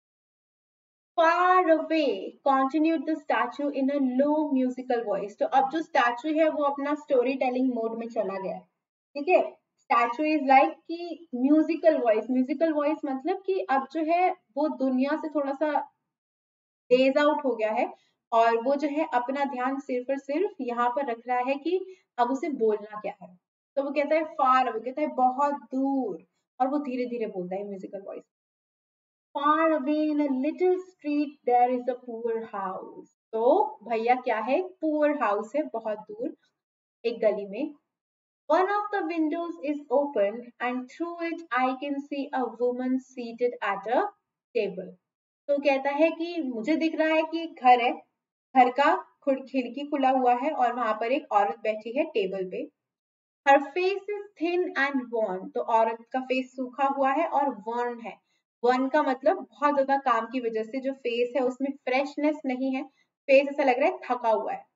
Far away continued the statue in a low musical voice. तो अब जो स्टैचू है वो अपना स्टोरी टेलिंग मोड में चला गया है. ठीक है, स्टैचू इज लाइक कि म्यूजिकल वॉइस. म्यूजिकल वॉइस मतलब कि अब जो है वो दुनिया से थोड़ा सा डेज आउट हो गया है, और वो जो है अपना ध्यान सिर्फ और सिर्फ यहाँ पर रख रहा है कि अब उसे बोलना क्या है. तो वो कहता है फार अवे, कहता है बहुत दूर, और वो धीरे धीरे बोलता है musical voice. Far away in a little street there is a poor house. तो भैया क्या है, poor house है, बहुत दूर एक गली में. One of the windows is open and through it I can see a woman seated at a table. तो कहता है कि मुझे दिख रहा है कि घर है, घर का खिड़की खुला हुआ है और वहां पर एक औरत बैठी है टेबल पे. Her face is thin and worn. तो औरत का फेस सूखा हुआ है और worn है. वर्न का मतलब बहुत ज्यादा काम की वजह से जो फेस है उसमें फ्रेशनेस नहीं है, फेस ऐसा लग रहा है थका हुआ है.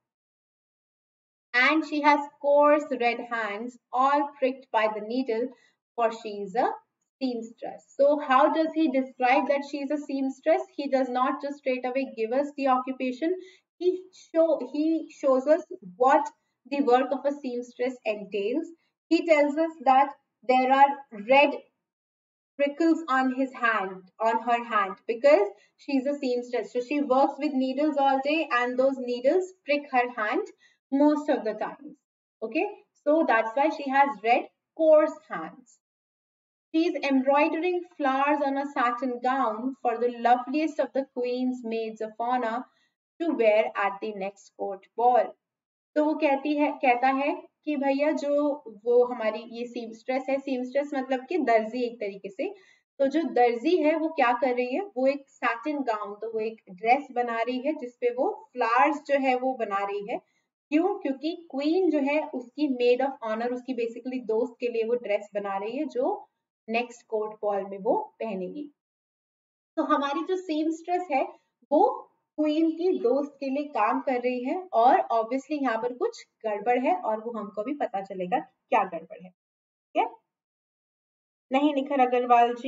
And she has coarse red hands all pricked by the needle, for she is a seamstress. So how does he describe that she is a seamstress? He does not just straight away give us the occupation. He show he shows us what the work of a seamstress entails. He tells us that there are red prickles on his hand, on her hand, because she's a seamstress. So she works with needles all day, and those needles prick her hand most of the times. Okay, so that's why she has red, coarse hands. She's embroidering flowers on a satin gown for the loveliest of the queen's maids of honor to wear at the next court ball. तो वो कहती है कहता है कि भैया जो वो हमारी ये सीमस्ट्रेस है, सीमस्ट्रेस मतलब कि दर्जी एक तरीके से, तो जो दर्जी है वो क्या कर रही है, वो एक सैटिन गाउन, तो वो एक ड्रेस बना रही है जिसपे वो फ्लावर्स जो है वो बना रही है. क्यों? क्योंकि क्वीन जो है उसकी मेड ऑफ ऑनर, उसकी बेसिकली दोस्त के लिए वो ड्रेस बना रही है जो नेक्स्ट कोर्ट बॉल में वो पहनेगी. तो हमारी जो सीमस्ट्रेस है वो क्वीन की दोस्त के लिए काम कर रही है, और ऑब्वियसली यहाँ पर कुछ गड़बड़ है और वो हमको भी पता चलेगा क्या गड़बड़ है. ठीक है, नहीं Nikhar Agarwal ji,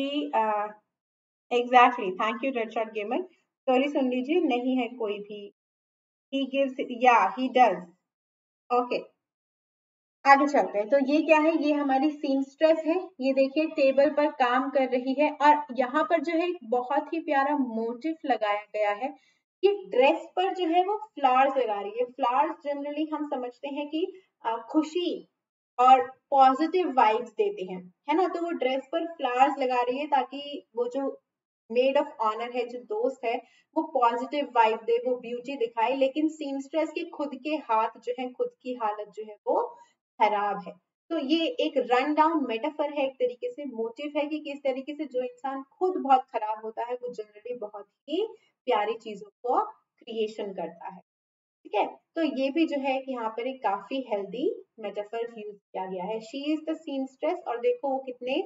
exactly, thank you red shot gamer. Sorry सुन लीजिए, नहीं है कोई भी. ही गिव्स, या ही डज. ओके, आगे चलते हैं. तो ये क्या है, ये हमारी सीमस्ट्रेस है, ये देखिए टेबल पर काम कर रही है, और यहाँ पर जो है बहुत ही प्यारा मोटिव लगाया गया है कि ड्रेस पर जो है वो फ्लावर्स लगा रही है. फ्लावर्स जनरली हम समझते हैं कि खुशी और पॉजिटिव वाइब्स देते हैं, है ना. तो वो ड्रेस पर फ्लावर्स लगा रही है ताकि वो जो मेड ऑफ ऑनर है, जो दोस्त है, वो पॉजिटिव वाइब दे, वो ब्यूटी दिखाए. लेकिन सीमस्ट्रेस के खुद के हाथ जो है, खुद की हालत जो है वो खराब है. तो ये एक रन डाउन मेटाफर है, एक तरीके से मोटिव है कि किस तरीके से जो इंसान खुद बहुत खराब होता है वो जनरली बहुत ही प्यारी चीजों को क्रिएशन करता है. ठीक है, तो ये भी जो है कि यहाँ पर एक काफी हेल्दी मेटाफर यूज किया गया है. शी इज द सीमस्ट्रेस, और देखो वो कितने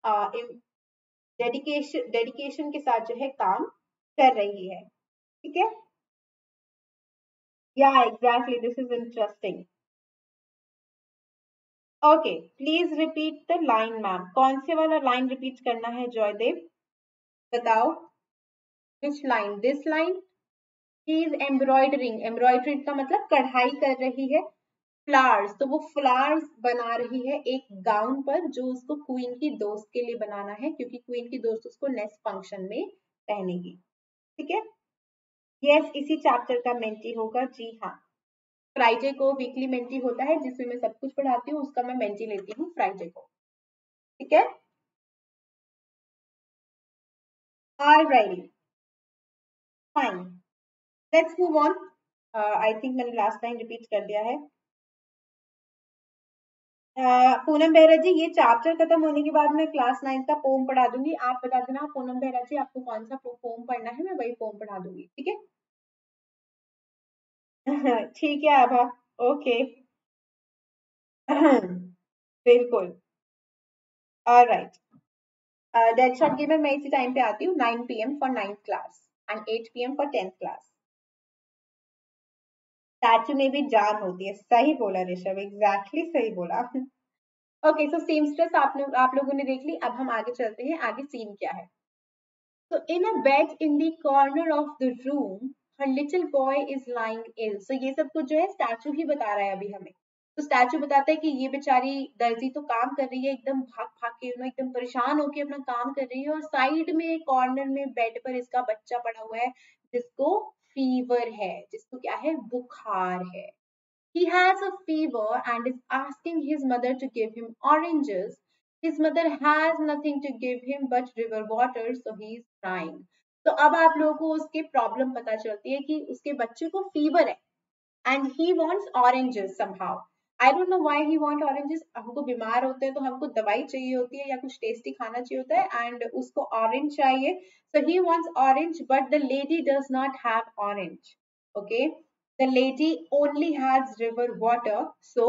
डेडिकेशन डेडिकेशन के साथ जो है काम कर रही है. ठीक है, या exactly, this is interesting. Okay, please repeat the line ma'am. कौन से वाला लाइन रिपीट करना है जॉयदेव, बताओ. Which line? This line. She is embroidering, embroidery का मतलब कढ़ाई कर रही है. फ्लावर्स, तो वो फ्लावर्स बना रही है एक गाउन पर जो उसको क्वीन की दोस्त के लिए बनाना है, क्योंकि क्वीन की दोस्त उसको नेक्स्ट फंक्शन में पहनेगी. ठीक है, यस, इसी चैप्टर का मेंटी होगा. जी हाँ, फ्राइडे को वीकली मेंटी होता है जिसमें मैं सब कुछ पढ़ाती हूँ, उसका मैं मेंटी लेती हूँ फ्राइडे को. ठीक है, alrighty, fine, let's move on. I think मैंने लास्ट टाइम रिपीट कर दिया है. पूनम बेहरा जी, ये चैप्टर खत्म होने के बाद मैं क्लास नाइन्थ का पोम पढ़ा दूंगी. आप बता देना पूनम बेहरा जी आपको कौन सा पोम पढ़ना है, मैं वही पोम पढ़ा दूंगी. ठीक है. ठीक है आभा, ओके. बिल्कुल। ऑलराइट, डेड शॉट गेमर मैं इसी टाइम पे आती हूँ, nine P M for ninth class and eight P M for tenth class. Statue में भी जान होती है, सही बोला ऋषभ, एग्जैक्टली सही बोला। ओके, सो सीमस्ट्रेस आप लोग आप लोगों ने देख ली, अब हम आगे चलते हैं, आगे सीन क्या है। So in a bed in the corner of the room, her little boy is lying ill. So ये सब कुछ जो है स्टैचू ही बता रहा है अभी हमें। तो स्टैचू बताता है कि ये बेचारी दर्जी तो काम कर रही है, एकदम भाग भाग के, यू नो, एकदम परेशान होके अपना काम कर रही है, और साइड में कॉर्नर में बेड पर इसका बच्चा पड़ा हुआ है जिसको फीवर है, जिसको क्या है, बुखार है। He has a fever and is asking his mother to give him oranges. His mother has nothing to give him but river water, so he is crying. तो अब आप लोगों को उसके प्रॉब्लम पता चलती है कि उसके बच्चे को फीवर है and he wants oranges somehow. I don't know why he want oranges. हमको बीमार होते हैं तो हमको दवाई चाहिए होती है या कुछ टेस्टी खाना चाहिए होता है, and उसको orange चाहिए. So he wants orange, but the lady does not have orange. Okay, the lady only has river water, so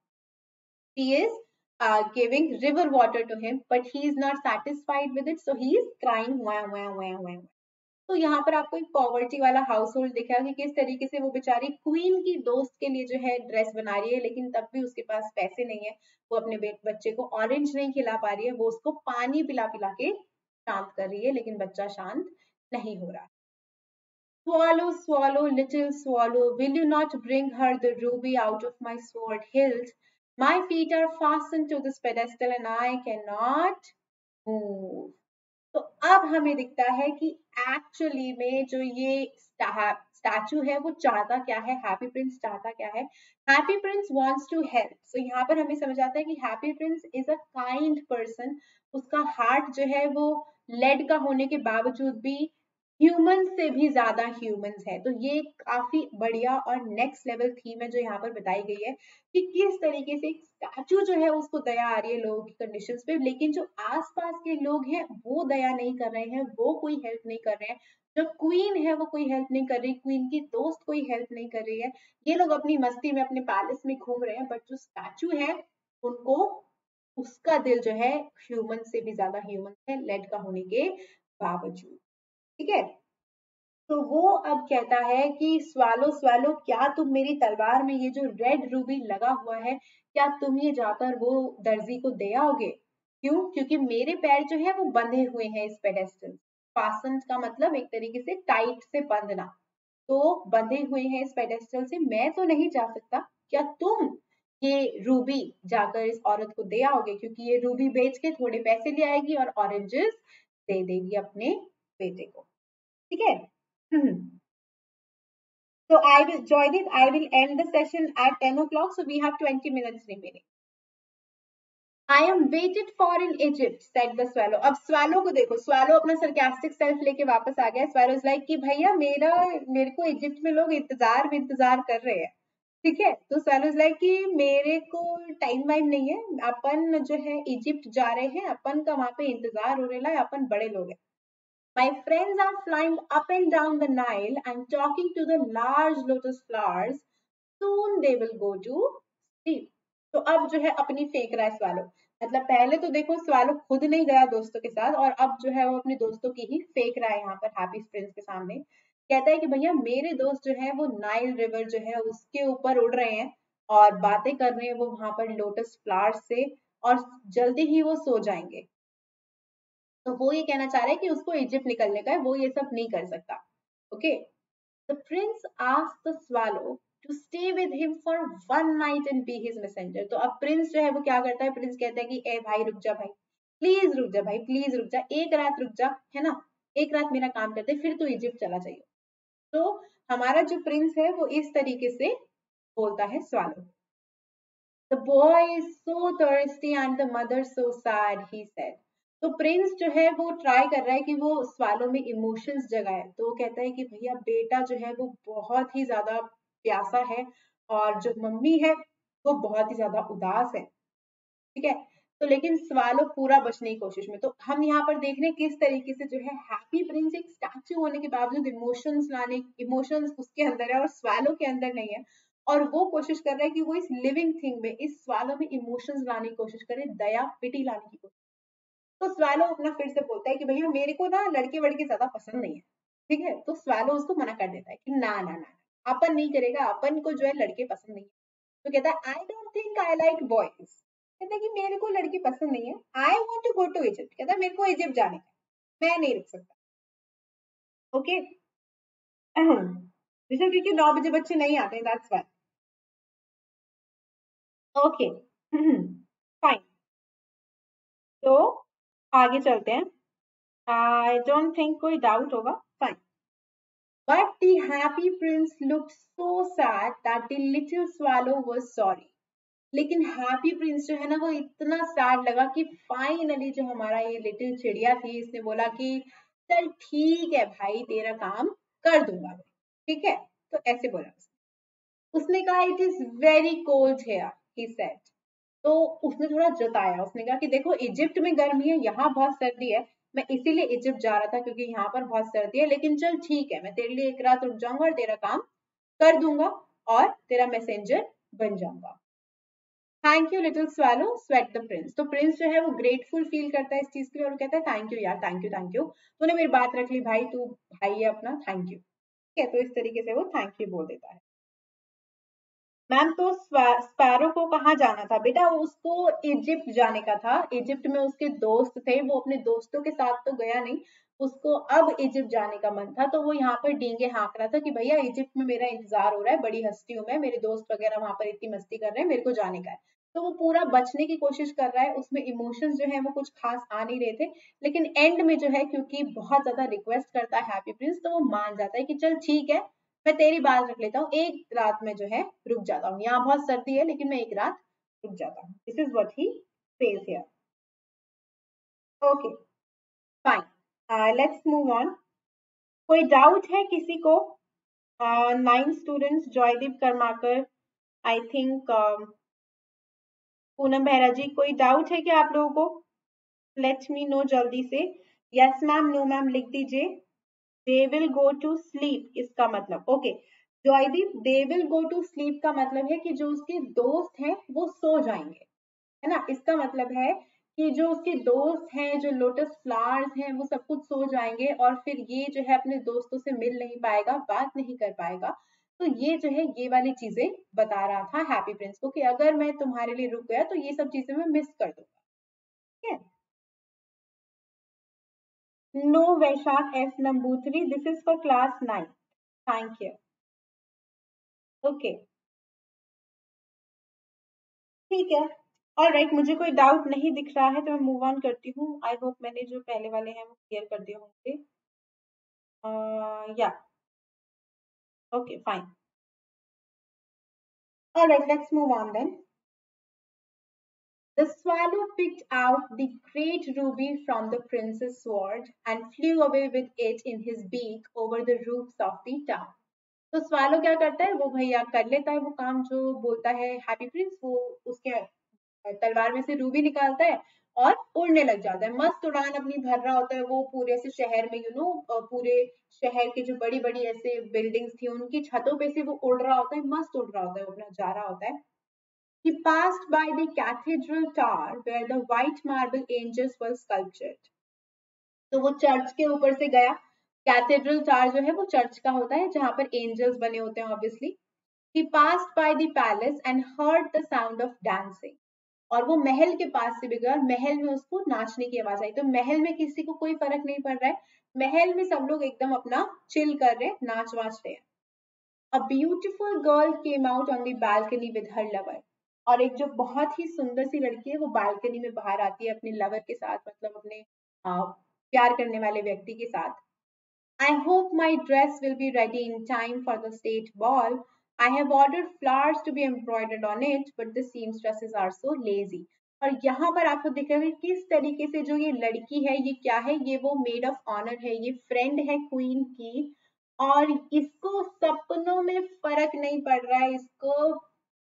she is uh, giving river water to him, but he is not satisfied with it, so he is crying wah wah wah wah. तो यहाँ पर आपको एक poverty वाला house hold दिखा कि किस तरीके से वो बेचारी क्वीन की दोस्त के लिए जो है ड्रेस बना रही है, लेकिन तब भी उसके पास पैसे नहीं है, वो अपने बच्चे को ऑरेंज नहीं खिला पा रही है, वो उसको पानी पिला पिला के शांत कर रही है, लेकिन बच्चा शांत नहीं हो रहा। Swallow, swallow, little swallow, will you not bring her the ruby out of my sword hilt? My feet are fastened to this pedestal and I cannot move. तो अब हमें दिखता है कि एक्चुअली में जो ये स्टैचू है वो चाहता क्या है, हैप्पी प्रिंस चाहता क्या है। Happy Prince wants to help. So यहाँ पर हमें समझ आता है कि Happy Prince is a kind person. उसका हार्ट जो है वो लेड का होने के बावजूद भी ह्यूमन से भी ज्यादा ह्यूमंस है। तो ये काफी बढ़िया और नेक्स्ट लेवल थीम है जो यहाँ पर बताई गई है कि किस तरीके से एक स्टैचू जो है उसको दया आ रही है लोगों की कंडीशंस पे, लेकिन जो आसपास के लोग हैं वो दया नहीं कर रहे हैं, वो कोई हेल्प नहीं कर रहे हैं। जो क्वीन है वो कोई हेल्प नहीं कर रही, क्वीन की दोस्त कोई हेल्प नहीं कर रही है, ये लोग अपनी मस्ती में अपने पैलेस में घूम रहे हैं, बट जो स्टैचू है उनको, उसका दिल जो है ह्यूमन से भी ज्यादा ह्यूमन है, लेड का होने के बावजूद। ठीक है, तो वो अब कहता है कि स्वालो स्वालो, क्या तुम मेरी तलवार में ये जो रेड रूबी लगा हुआ है, क्या तुम ये जाकर वो दर्जी को दे आओगे? क्यों? क्योंकि मेरे पैर जो है वो बंधे हुए हैं इस पेडेस्टल। फासन का मतलब एक तरीके से टाइट से बंधना, तो बंधे हुए हैं इस पेडेस्टल से, मैं तो नहीं जा सकता, क्या तुम ये रूबी जाकर इस औरत को दे आओगे? क्योंकि ये रूबी बेच के थोड़े पैसे ले आएगी और ऑरेंजेस दे देगी अपने बेटे को। ठीक है। So I will join it. I will end the session at ten o'clock. So we have twenty minutes remaining. I am waited for in Egypt, said the swallow. अब swallow को देखो, swallow अपना sarcastic self लेके वापस आ गया। swallow is like कि भैया मेरा मेरे को इजिप्ट में लोग इंतजार में इंतजार कर रहे हैं। ठीक है, तो swallow is like कि मेरे को टाइम वाइम नहीं है, अपन जो है इजिप्ट जा रहे हैं, अपन का वहां पे इंतजार हो रहा है, अपन बड़े लोग हैं। My friends are flying up and down the Nile and talking to the large lotus flowers. Soon they will go to sleep. तो अब जो है अपनी फेंक रहा है स्वालो। मतलब पहले तो देखो स्वालो खुद नहीं गया दोस्तों के साथ, और अब जो है वो अपने दोस्तों की ही फेंक रहा है यहाँ पर हैप्पी प्रिंस के सामने। कहता है कि भैया मेरे दोस्त जो है वो नाइल रिवर जो है उसके ऊपर उड़ रहे हैं और बातें कर रहे हैं वो वहां पर लोटस फ्लावर्स से, और जल्दी ही वो सो जाएंगे। तो वो ये कहना चाह रहा है कि उसको इजिप्ट निकलने का है, वो ये सब नहीं कर सकता। Okay, the prince asked the swallow to stay with him for one night and be his messenger. तो अब प्रिंस जो है वो क्या करता है, प्रिंस कहता है कि ए भाई रुक जा, भाई प्लीज रुक जा, भाई प्लीज रुक जा, एक रात रुक जा, है ना, एक रात मेरा काम करते फिर तो इजिप्ट चला जाइए। तो हमारा जो प्रिंस है वो इस तरीके से बोलता है swallow. The boy is so thirsty and the mother so sad, he said. तो प्रिंस जो है वो ट्राई कर रहा है कि वो स्वालो में इमोशंस जगाए। तो वो कहता है कि भैया बेटा जो है वो बहुत ही ज्यादा प्यासा है और जो मम्मी है वो बहुत ही ज्यादा उदास है। ठीक है, तो लेकिन स्वालो पूरा बचने की कोशिश में। तो हम यहाँ पर देख रहे हैं किस तरीके से जो है हैप्पी प्रिंस एक स्टैचू होने के बावजूद इमोशंस लाने, इमोशंस उसके अंदर है और स्वालो के अंदर नहीं है। और वो कोशिश कर रहा है कि वो इस लिविंग थिंग में, इस स्वालो में इमोशंस लाने की कोशिश करे, दया पिटी लाने की कोशिश। तो स्वालो अपना फिर से बोलता है कि भैया मेरे को ना लड़के वड़के ज्यादा पसंद नहीं है, ठीक है। तो स्वालो उसको मना कर देता है कि ना ना ना अपन नहीं करेगा, अपन को जो है लड़के पसंद नहीं है। तो कहता है I don't think I like boys, कहता है कि मेरे को लड़की पसंद नहीं है, I want to go to Egypt, कहता है मेरे को इजिप्ट जाने का, मैं नहीं रुक सकता। ओके विशल क्योंकि नौ बजे बच्चे नहीं आते, दैट्स व्हाई। ओके फाइन, तो आगे चलते हैं। आई डोंट थिंक कोई डाउट होगा, fine. But the happy prince looked so sad that the little swallow was sorry. लेकिन हैप्पी प्रिंस जो है ना वो इतना सैड लगा कि फाइनली जो हमारा ये लिटिल चिड़िया थी इसने बोला कि चल ठीक है भाई तेरा काम कर दूंगा मैं, ठीक है। तो ऐसे बोला उसने उसने कहा it is very cold here, he said. तो उसने थोड़ा जताया, उसने कहा कि देखो इजिप्ट में गर्मी है, यहाँ बहुत सर्दी है, मैं इसीलिए इजिप्ट जा रहा था क्योंकि यहाँ पर बहुत सर्दी है, लेकिन चल ठीक है मैं तेरे लिए एक रात रुक जाऊंगा और तेरा काम कर दूंगा और तेरा मैसेंजर बन जाऊंगा। Thank you little swallow said the prince. तो प्रिंस जो है वो ग्रेटफुल फील करता है इस चीज के लिए और कहता है थैंक यू यार, थैंक यू थैंक यू, तूने मेरी बात रख ली भाई, तू भाई है अपना, थैंक यू, ठीक है। तो इस तरीके से वो थैंक यू बोल देता है। मैम तो स्पैरो को कहाँ जाना था बेटा? उसको इजिप्ट जाने का था, इजिप्ट में उसके दोस्त थे, वो अपने दोस्तों के साथ तो गया नहीं, उसको अब इजिप्ट जाने का मन था, तो वो यहाँ पर डींगे हाँक रहा था कि भैया इजिप्ट में मेरा इंतजार हो रहा है, बड़ी हस्ती हूँ मैं, मेरे दोस्त वगैरह वहां पर इतनी मस्ती कर रहे हैं, मेरे को जाने का है। तो वो पूरा बचने की कोशिश कर रहा है, उसमें इमोशंस जो है वो कुछ खास आ नहीं रहे थे, लेकिन एंड में जो है क्योंकि बहुत ज्यादा रिक्वेस्ट करता है हैप्पी प्रिंस, तो वो मान जाता है कि चल ठीक है मैं तेरी बात रख लेता हूँ, एक रात में जो है रुक जाता हूँ, यहाँ बहुत सर्दी है लेकिन मैं एक रात रुक जाता हूँ। This is what he says here. Okay fine, let's move on. कोई डाउट है किसी को? Nine students, Joydeep Karmakar, I think Poonam Behera ji, कोई डाउट है क्या आप लोगों को? लेट मी नो जल्दी से। यस मैम, नो मैम लिख दीजिए। They will go to sleep इसका मतलब, okay Joydeep, they will go to sleep का मतलब है कि जो उसके दोस्त हैं वो सो जाएंगे, है ना। इसका मतलब है कि जो उसके दोस्त हैं, जो लोटस फ्लावर्स हैं, वो सब कुछ सो जाएंगे और फिर ये जो है अपने दोस्तों से मिल नहीं पाएगा, बात नहीं कर पाएगा। तो ये जो है ये वाली चीजें बता रहा था हैप्पी प्रिंस को कि अगर मैं तुम्हारे लिए रुक गया तो ये सब चीजें मैं मिस कर दूंगा, ठीक है। No Vaishakh S Namboothiri, this is for class nine, thank you. Okay ठीक है, और राइट मुझे कोई डाउट नहीं दिख रहा है तो मैं मूव ऑन करती हूँ। आई होप मैंने जो पहले वाले हैं वो क्लियर कर दिए होंगे। या okay fine, alright let's move on then. The swallow picked out the great ruby from the prince's sword and flew away with it in his beak over the roofs of the town. तो swallow क्या करता है, वो भैया कर लेता है वो काम जो बोलता है हैप्पी प्रिंस, वो उसके तलवार में से रूबी निकालता है और उड़ने लग जाता है, मस्त उड़ान अपनी भर रहा होता है वो पूरे से शहर में, यू नो पूरे शहर के जो बड़ी बड़ी ऐसे बिल्डिंग्स थी उनकी छतों पे से वो उड़ रहा होता है, मस्त उड़ रहा होता है, वो अपना जा रहा होता है। He passed by the cathedral tower where the white marble angels were sculptured. तो वो चर्च के ऊपर से गया, कैथेड्रल टावर जो है वो चर्च का होता है जहां पर एंजल्स बने होते हैं obviously. He passed by the palace and heard the sound of dancing. और वो महल के पास से भी गया और महल में उसको नाचने की आवाज आई। तो महल में किसी को कोई फर्क नहीं पड़ रहा है, महल में सब लोग एकदम अपना चिल कर रहे हैं, नाच वाच रहे हैं। A beautiful girl came out on the balcony with her lover. और एक जो बहुत ही सुंदर सी लड़की है वो बालकनी में बाहर आती है अपने लवर के साथ, मतलब अपने आ, प्यार करने वाले व्यक्ति के साथ। I hope my dress will be ready in time for the state ball. I have ordered flowers to be embroidered on it, but the seamstresses are so lazy. और यहाँ पर आपको दिखेगा किस तरीके से जो ये लड़की है ये क्या है, ये वो मेड ऑफ ऑनर है, ये फ्रेंड है क्वीन की, और इसको सपनों में फर्क नहीं पड़ रहा है, इसको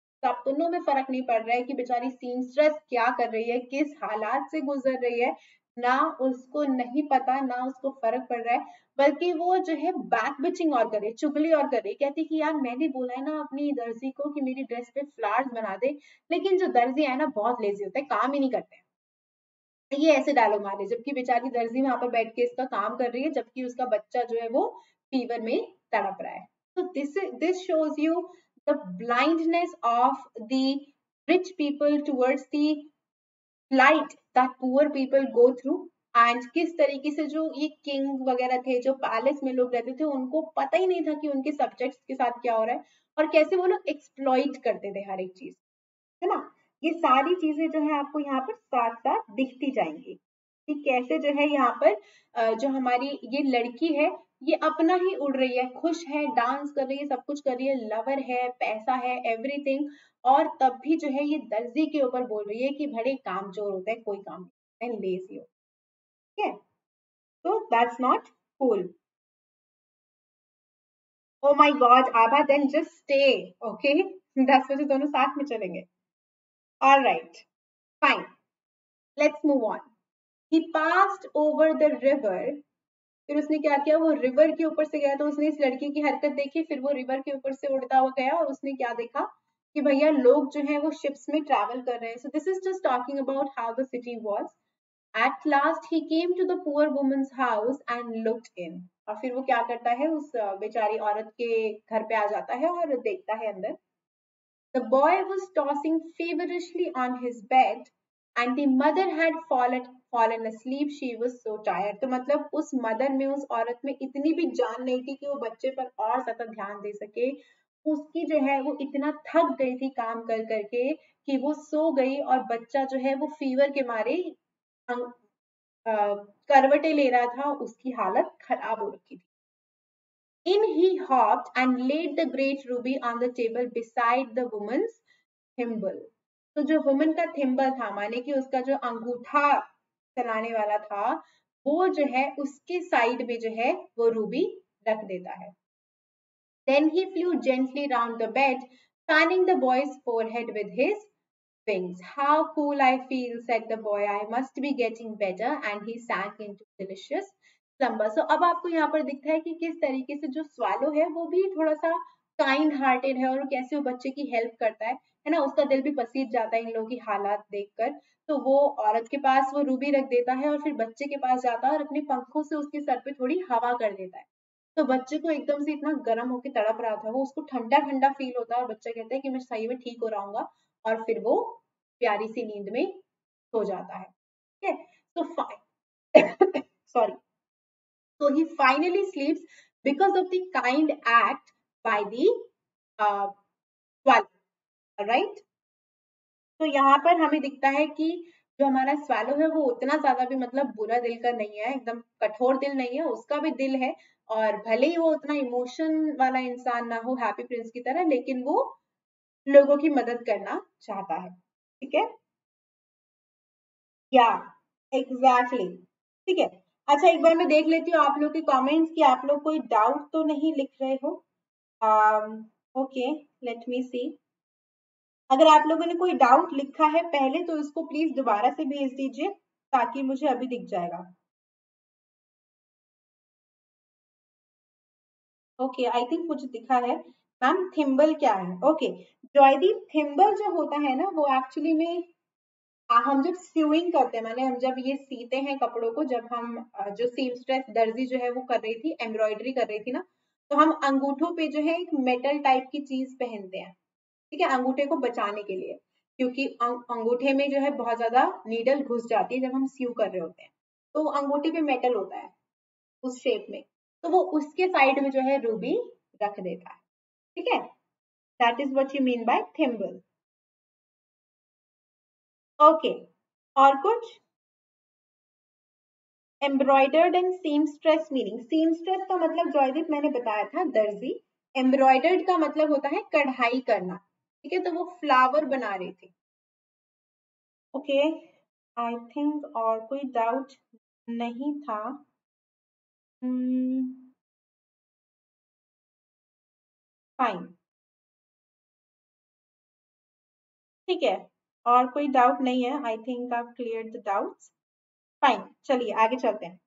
सपनों में फर्क नहीं पड़ रहा है कि बेचारी सीमस्ट्रेस क्या कर रही है, किस हालात से गुजर रही है, ना उसको नहीं पता, ना उसको फर्क पड़ रहा है, बल्कि वो जो है बैक बिचिंग और करे, चुगली और करे, कहती कि यार मैंने बोला है ना अपनी दर्जी को कि मेरी ड्रेस पे फ्लावर्स बना दे, लेकिन जो दर्जी है ना बहुत लेजी होता है, काम ही नहीं करते हैं। ये ऐसे डायलॉग मारे, जबकि बेचारी दर्जी वहां पर बैठ के इसका काम कर रही है, जबकि उसका बच्चा जो है वो फीवर में तड़प रहा है। तो this this shows you the blindness of the rich people towards the plight that poor people go through, and किस तरीके से जो ये किंग वगैरह थे, जो पैलेस में लोग रहते थे, उनको पता ही नहीं था कि उनके सब्जेक्ट्स के साथ क्या हो रहा है, और कैसे वो लोग एक्सप्लॉइट करते थे हर एक चीज, है ना। ये सारी चीजें जो है आपको यहाँ पर साथ साथ दिखती जाएंगी कि कैसे जो है यहाँ पर जो हमारी ये लड़की है ये अपना ही उड़ रही है, खुश है, डांस कर रही है, सब कुछ कर रही है, लवर है, पैसा है, एवरीथिंग, और तब भी जो है ये दर्जी के ऊपर बोल रही है कि बड़े कामचोर होता है, कोई काम नहीं, लेजी हो, ठीक है। तो that's not cool. Oh my God Abha, then just stay, okay, दस बजे दोनों साथ में चलेंगे। Alright, fine, let's move on. He passed over the river, फिर उसने क्या किया, वो रिवर के ऊपर से गया, तो उसने इस लड़की की हरकत देखी, फिर वो रिवर के ऊपर से उड़ता हुआ गया, और उसने क्या देखा कि भैया लोग जो है वो शिप्स में ट्रैवल कर रहे हैं। So this is just talking about how the city was. At last he came to the poor woman's house and looked in, और फिर वो क्या करता है, उस बेचारी औरत के घर पे आ जाता है और देखता है अंदर। The boy was tossing feverishly on his bed and the mother had fallen fallen asleep. She was so tired. तो मतलब उस मदर में, उस औरत में इतनी भी जान नहीं थी कि वो बच्चे पर और ज्यादा ध्यान दे सके। उसकी जो है वो इतना थक गई थी काम कर करके कि वो सो गई, और बच्चा जो है वो फीवर के मारे करवटे ले रहा था, उसकी हालत खराब हो रखी थी। In he hopped and laid the great ruby on the table beside the woman's thimble. तो जो वुमन का थिम्बल था, माने कि उसका जो अंगूठा चलाने वाला था, वो जो है उसके साइड में जो है वो रूबी रख देता है। Then he flew gently round the bed, fanning the boy's forehead with his wings. How cool I feel, said the boy. I must be getting better. And he sank into delicious slumber. So अब आपको यहाँ पर दिखता है कि किस तरीके से जो स्वालो है वो भी थोड़ा सा काइंड हार्टेड है, और कैसे वो बच्चे की हेल्प करता है है ना। उसका दिल भी पसीज जाता है इन लोगों की हालात देखकर। तो वो औरत के पास वो रूबी रख देता है, और फिर बच्चे के पास जाता है और अपने पंखों से उसके सर पे थोड़ी हवा कर देता है। तो बच्चे को एकदम से इतना गर्म होकर तड़प रहा था वो, उसको ठंडा ठंडा फील होता है, और बच्चा कहता है कि मैं सही में ठीक हो रहा हूँ, और फिर वो प्यारी सी नींद में सो जाता है, ठीक है। तो fine sorry, so he finally sleeps because of the kind act by the uh, swallow, right? तो यहाँ पर हमें दिखता है कि जो हमारा स्वैलो है वो उतना ज्यादा भी मतलब बुरा दिल का नहीं है, एकदम कठोर दिल नहीं है, उसका भी दिल है, और भले ही वो उतना इमोशन वाला इंसान ना हो हैप्पी प्रिंस की तरह, लेकिन वो लोगों की मदद करना चाहता है, ठीक है। या एग्जैक्टली, ठीक है। अच्छा, एक बार मैं देख लेती हूँ आप लोग के कमेंट्स कि आप लोग कोई डाउट तो नहीं लिख रहे हो। Okay, let me see. अगर आप लोगों ने कोई डाउट लिखा है पहले तो इसको प्लीज दोबारा से भेज दीजिए, ताकि मुझे अभी दिख जाएगा। ओके, आई थिंक मुझे दिखा है। मैम थिम्बल क्या है? ओके, जॉयदीप, थिम्बल जो होता है ना वो एक्चुअली में आ, हम जब स्यूइंग करते हैं, माने हम जब ये सीते हैं कपड़ों को, जब हम अ, जो सीमस्ट्रेस दर्जी जो है वो कर रही थी, एम्ब्रॉयडरी कर रही थी ना, तो हम अंगूठों पे जो है एक मेटल टाइप की चीज पहनते हैं, ठीक है, अंगूठे को बचाने के लिए, क्योंकि अंगूठे में जो है बहुत ज्यादा नीडल घुस जाती है जब हम स्यू कर रहे होते हैं, तो अंगूठे पे मेटल होता है उस शेप में, तो वो उसके साइड में जो है रूबी रख देता है, ठीक है। That is what you mean by thimble. Okay, और कुछ? Embroidered and seamstress meaning, seamstress का मतलब जॉयदीप मैंने बताया था दर्जी, एम्ब्रॉयडर्ड का मतलब होता है कढ़ाई करना, ठीक है, तो वो फ्लावर बना रही थी। ओके, आई थिंक और कोई डाउट नहीं था। फाइन, ठीक है, और कोई डाउट नहीं है, I think I clear the doubts. Fine, चलिए आगे चलते हैं।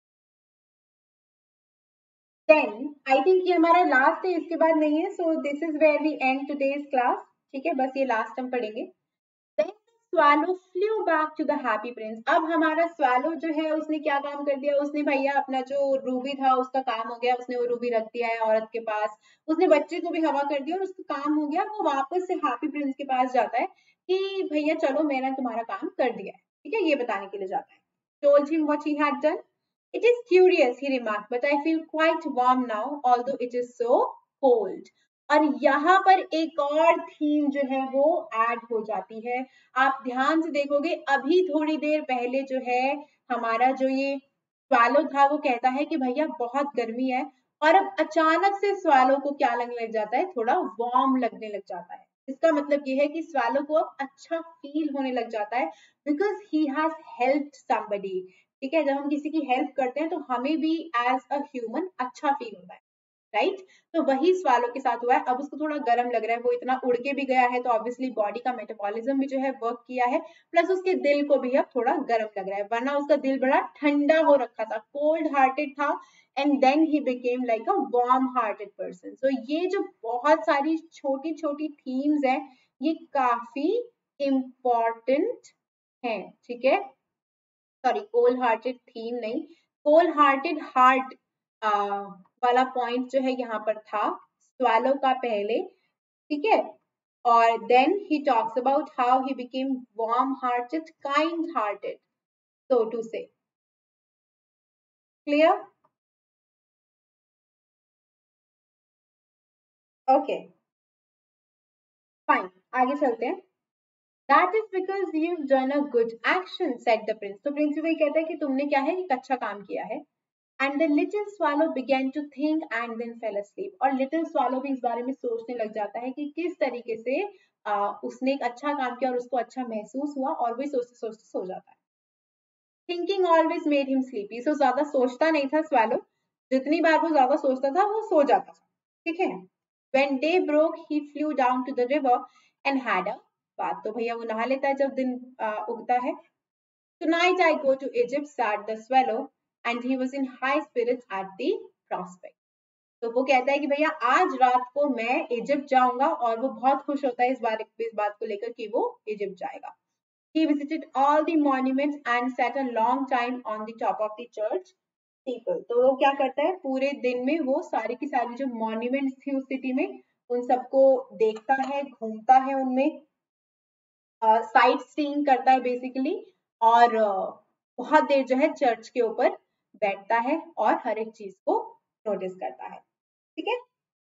देन आई थिंक ये हमारा लास्ट है, इसके बाद नहीं है, so this is where we end today's class. ठीक है, बस ये लास्ट हम पढ़ेंगे। Then swallow flew back to the happy prince। अब हमारा swallow जो है उसने क्या काम कर दिया, उसने भैया अपना जो रूबी था उसका काम हो गया, उसने वो रूबी रख दिया है औरत के पास, उसने बच्चे को भी हवा कर दिया और उसका काम हो गया। वो वापस से हैप्पी प्रिंस के पास जाता है कि भैया चलो मैंने तुम्हारा काम कर दिया है, ठीक है, ये बताने के लिए जाता है। Told him what he had done. It is curious, he remarked, but I feel quite warm now, although it is so cold. और यहाँ पर एक और थीम जो है वो ऐड हो जाती है। आप ध्यान से देखोगे, अभी थोड़ी देर पहले जो है हमारा जो ये स्वालो था वो कहता है कि भैया बहुत गर्मी है, और अब अचानक से स्वालो को क्या लगने लग जाता है, थोड़ा वार्म लगने लग जाता है। इसका मतलब ये है कि स्वालो को अब अच्छा फील होने लग जाता है, because he has helped somebody. ठीक है, जब हम किसी की हेल्प करते हैं तो हमें भी एज अ ह्यूमन अच्छा फील होता है, राइट। तो वही स्वालो के साथ हुआ है। अब उसको थोड़ा गर्म लग रहा है, वो इतना उड़ के भी गया है तो ऑब्वियसली बॉडी का मेटाबॉलिज्म भी जो है वर्क किया है, प्लस उसके दिल को भी अब थोड़ा गर्म लग रहा है, वरना उसका दिल बड़ा ठंडा हो रखा था, कोल्ड हार्टेड था, and then he became like a warm hearted person. So ये जो बहुत सारी छोटी छोटी थीम्स है, ये काफी इम्पोर्टेंट है, ठीक है। सॉरी, कोल्ड हार्टेड थीम नहीं, कोल्ड हार्टेड हार्ट वाला पॉइंट जो है यहाँ पर था स्वालो का पहले, ठीक है। और then he talks about how he became warm hearted, kind hearted, so to say. Clear? Okay, fine, आगे चलते हैं। That is because you've done a good action, said the prince। तो प्रिंस वही कहता है कि तुमने क्या है, एक अच्छा काम किया है। And the little swallow began to think and then fell asleep। और little swallow भी इस बारे में सोचने लग जाता है कि किस तरीके से आ, उसने एक अच्छा काम किया और उसको अच्छा महसूस हुआ, और वही सोचते सोचते सो जाता है। Thinking always made him sleepy। so ज्यादा सोचता नहीं था swallow, जितनी बार वो ज्यादा सोचता था वो सो जाता था, ठीक है। When day broke he flew down to the river and had a bath। तो भैया वो नहा लेता है जब दिन आ, उगता है। Tonight I go to Egypt, said the swallow, and he was in high spirits at the prospect। तो वो कहता है कि भैया आज रात को मैं इजिप्ट जाऊंगा, और वो बहुत खुश होता है इस बार इस बात को लेकर कि वो इजिप्ट जाएगा। He visited all the monuments and sat a long time on the top of the church steeple। तो वो क्या करता है, पूरे दिन में वो सारी की सारी जो मॉन्यूमेंट्स थी उस सिटी में, उन सबको देखता है, घूमता है उनमें, साइट सीइंग करता है बेसिकली, और uh, बहुत देर जो है चर्च के ऊपर बैठता है और हर एक चीज को नोटिस करता है, ठीक है।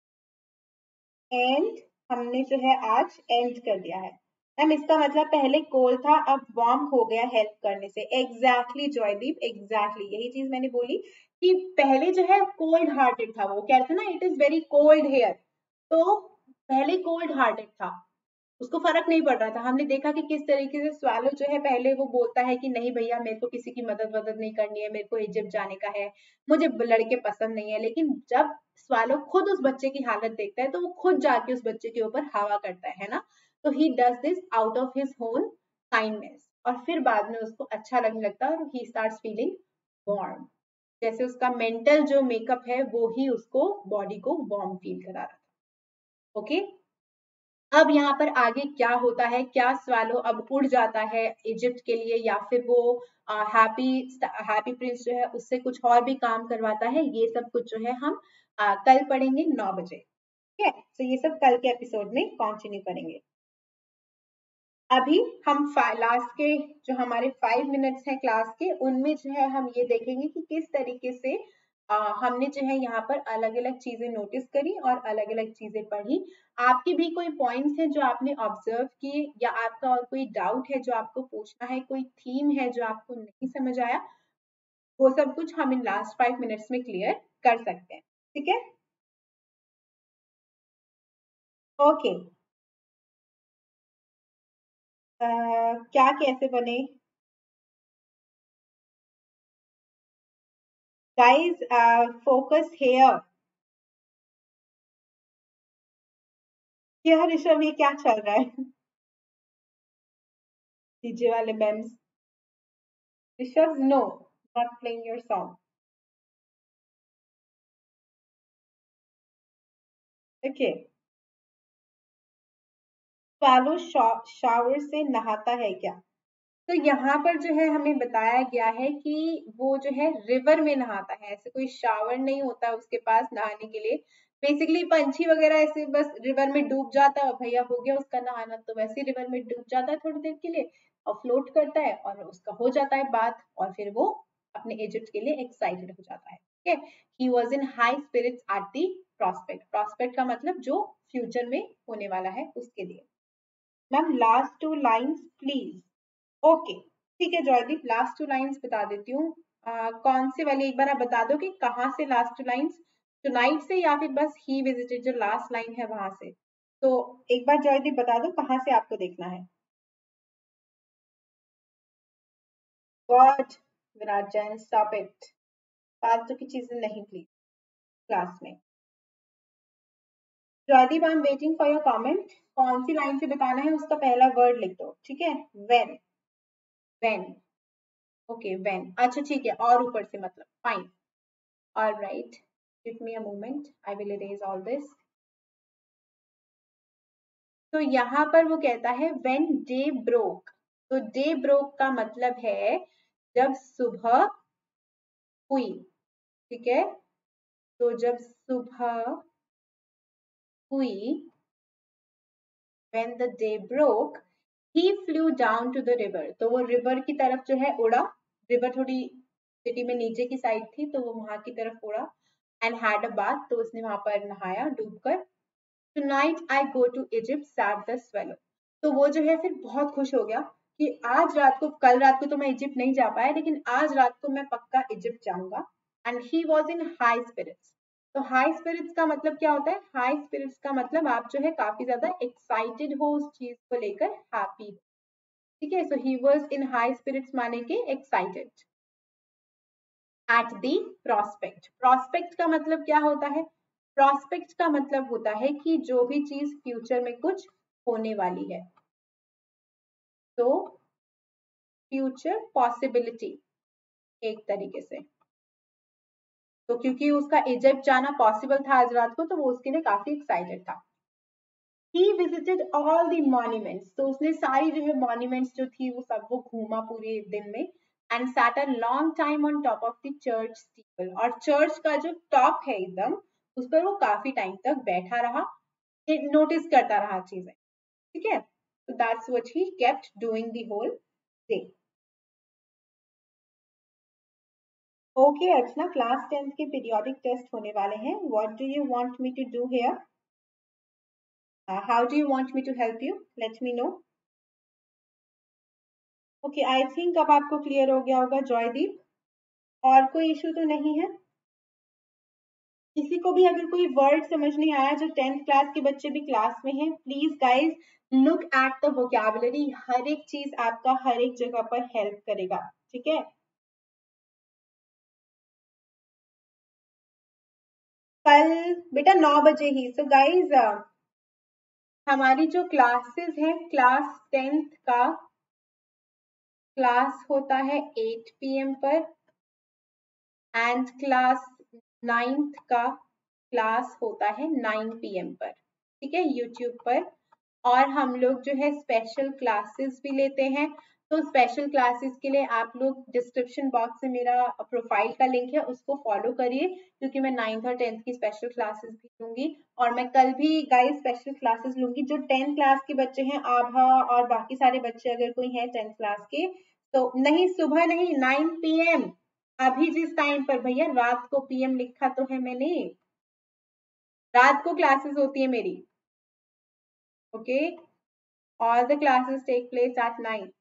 एंड हमने जो है आज एंड कर दिया है। मैम इसका मतलब पहले कोल्ड था अब वार्म हो गया हेल्प करने से। Exactly exactly, Joydeep, exactly exactly, यही चीज मैंने बोली कि पहले जो है कोल्ड हार्टेड था, वो कह रहे थे ना it is very cold here, तो पहले कोल्ड हार्टेड था, उसको फर्क नहीं पड़ रहा था। हमने देखा कि किस तरीके से स्वालो जो है पहले वो बोलता है कि नहीं भैया मेरे को किसी की मदद वदद नहीं करनी है, मेरे को इजिप्ट जाने का है, मुझे लड़के पसंद नहीं है, लेकिन जब स्वालो खुद उस बच्चे की हालत देखता है तो वो खुद जाके उस बच्चे के ऊपर हवा करता है ना। तो he does this out of his own kindness, और फिर बाद में उसको अच्छा लगने लगता है और ही स्टार्ट्स फीलिंग वार्म, जैसे उसका मेंटल जो मेकअप है वो ही उसको बॉडी को वार्म फील करा रहा था। ओके, अब यहाँ पर आगे क्या होता है, क्या स्वालो अब उड़ जाता है इजिप्ट के लिए, या फिर वो हैप्पी हैप्पी प्रिंस जो है उससे कुछ और भी काम करवाता है, ये सब कुछ जो है हम आ, कल पढ़ेंगे नौ बजे, ठीक है। तो ये सब कल के एपिसोड में कंटिन्यू करेंगे। अभी हम लास्ट के जो हमारे फाइव मिनट्स हैं क्लास के, उनमें जो है हम ये देखेंगे कि किस तरीके से आ, हमने जो है यहाँ पर अलग अलग चीजें नोटिस करी और अलग अलग चीजें पढ़ी। आपके भी कोई पॉइंट्स हैं जो आपने ऑब्जर्व किए, या आपका और कोई डाउट है जो आपको पूछना है, कोई थीम है जो आपको नहीं समझ आया, वो सब कुछ हम इन लास्ट फाइव मिनट्स में क्लियर कर सकते हैं, ठीक है। ओके, क्या कैसे बने गाइस, फोकस हेयर। क्या ऋषभ, ये क्या चल रहा है? डीजे वाले ma'ams Rishabh, no, not playing your song. Okay. Swallow shower से नहाता है क्या? तो यहाँ पर जो है हमें बताया गया है कि वो जो है रिवर में नहाता है, ऐसे कोई शावर नहीं होता उसके पास नहाने के लिए। बेसिकली पंछी वगैरह ऐसे बस रिवर में डूब जाता है, भैया हो गया उसका नहाना, तो वैसे रिवर में डूब जाता है थोड़ी देर के लिए और फ्लोट करता है और उसका हो जाता है बात, और फिर वो अपने इजिप्ट के लिए एक्साइटेड हो जाता है। ठीक है, he was in high spirits at the prospect. Prospect का मतलब जो फ्यूचर में होने वाला है उसके लिए। Ma'am last two lines please. Okay ठीक है जॉयदीप, लास्ट टू लाइन्स बता देती हूँ। कौन से वाली एक बार आप बता दो कि कहाँ से लास्ट टू लाइन्स, टुनाइट से या फिर बस ही विजिटेड जो लास्ट लाइन है वहां से? तो एक बार जॉयदीप बता दो कहाँ से आपको देखना है। God Virat Jain stop it, फालतू की चीजें नहीं प्लीज क्लास में। Joydeep I am waiting for your comment, कौन सी लाइन से बताना है उसका पहला वर्ड लिख दो। ठीक है, वेन, वेन, ओके वेन, अच्छा ठीक है, और ऊपर से मतलब fine. All right, give me a moment. I will erase all this. तो यहाँ पर वो कहता है when day broke, तो day broke का मतलब है जब सुबह हुई। ठीक है, तो जब सुबह हुई, when the day broke, he flew down to the river, तो वो रिवर की तरफ जो है उड़ा। रिवर थोड़ी सिटी में नीचे की साइड थी तो वो वहां की तरफ उड़ा। एंड हैड अ बाथ, तो उसने वहां पर नहाया डूबकर। Tonight I go to Egypt, said the swallow. तो वो जो है फिर बहुत खुश हो गया कि आज रात को, कल रात को तो मैं इजिप्ट नहीं जा पाया लेकिन आज रात को मैं पक्का इजिप्ट जाऊंगा। And he was in high spirits. तो हाई स्पिरिट्स का मतलब क्या होता है? हाई स्पिरिट्स का मतलब आप जो है काफी ज्यादा एक्साइटेड हो उस चीज को लेकर, हैप्पी। ठीक है, so he was in high spirits माने के excited. At the prospect, prospect का मतलब क्या होता है? प्रॉस्पेक्ट का मतलब होता है कि जो भी चीज फ्यूचर में कुछ होने वाली है, तो फ्यूचर पॉसिबिलिटी एक तरीके से। तो क्योंकि उसका इजिप्ट जाना पॉसिबल था आज रात को, तो वो उसके लिए काफी एक्साइटेड था। He visited all the monuments, तो उसने सारी जो है मॉन्यूमेंट्स जो थी वो सब वो घूमा पूरे दिन में। And sat a long time on top of the church steeple, और चर्च का जो टॉप है एकदम उस पर वो काफी टाइम तक बैठा रहा, नोटिस करता रहा चीजें। ठीक है, so that's what he kept doing the whole day. Okay okay, Archana, class tenth के पीरियोडिक टेस्ट होने वाले हैं। What do you want me to do here? How do you want me to help you? Let me know. Okay, I think अब आपको clear हो गया होगा जॉयदीप, और कोई इशू तो नहीं है? किसी को भी अगर कोई वर्ड समझ नहीं आया, जो टेंथ क्लास के बच्चे भी क्लास में हैं, please guys look at the vocabulary, हर एक चीज आपका हर एक जगह पर हेल्प करेगा। ठीक है, कल बेटा नौ बजे ही। सो so गाइज हमारी जो क्लासेस हैं, क्लास टेंथ का क्लास होता है एट पी एम पर, एंड क्लास नाइन्थ का क्लास होता है नाइन पी एम पर। ठीक है, यूट्यूब पर। और हम लोग जो है स्पेशल क्लासेस भी लेते हैं, तो स्पेशल क्लासेस के लिए आप लोग डिस्क्रिप्शन बॉक्स में मेरा प्रोफाइल का लिंक है उसको फॉलो करिए, क्योंकि मैं नाइन्थ और टेंथ की स्पेशल क्लासेस भी लूंगी। और मैं कल भी गाइस स्पेशल क्लासेस लूंगी। जो टेंथ क्लास के बच्चे हैं, आभा और बाकी सारे बच्चे अगर कोई हैं टेंथ क्लास के, तो नहीं सुबह नहीं, नाइन पी एम, अभी जिस टाइम पर, भैया रात को पीएम लिखा तो है मैंने, रात को क्लासेस होती है मेरी। Okay, all the classes take place at night.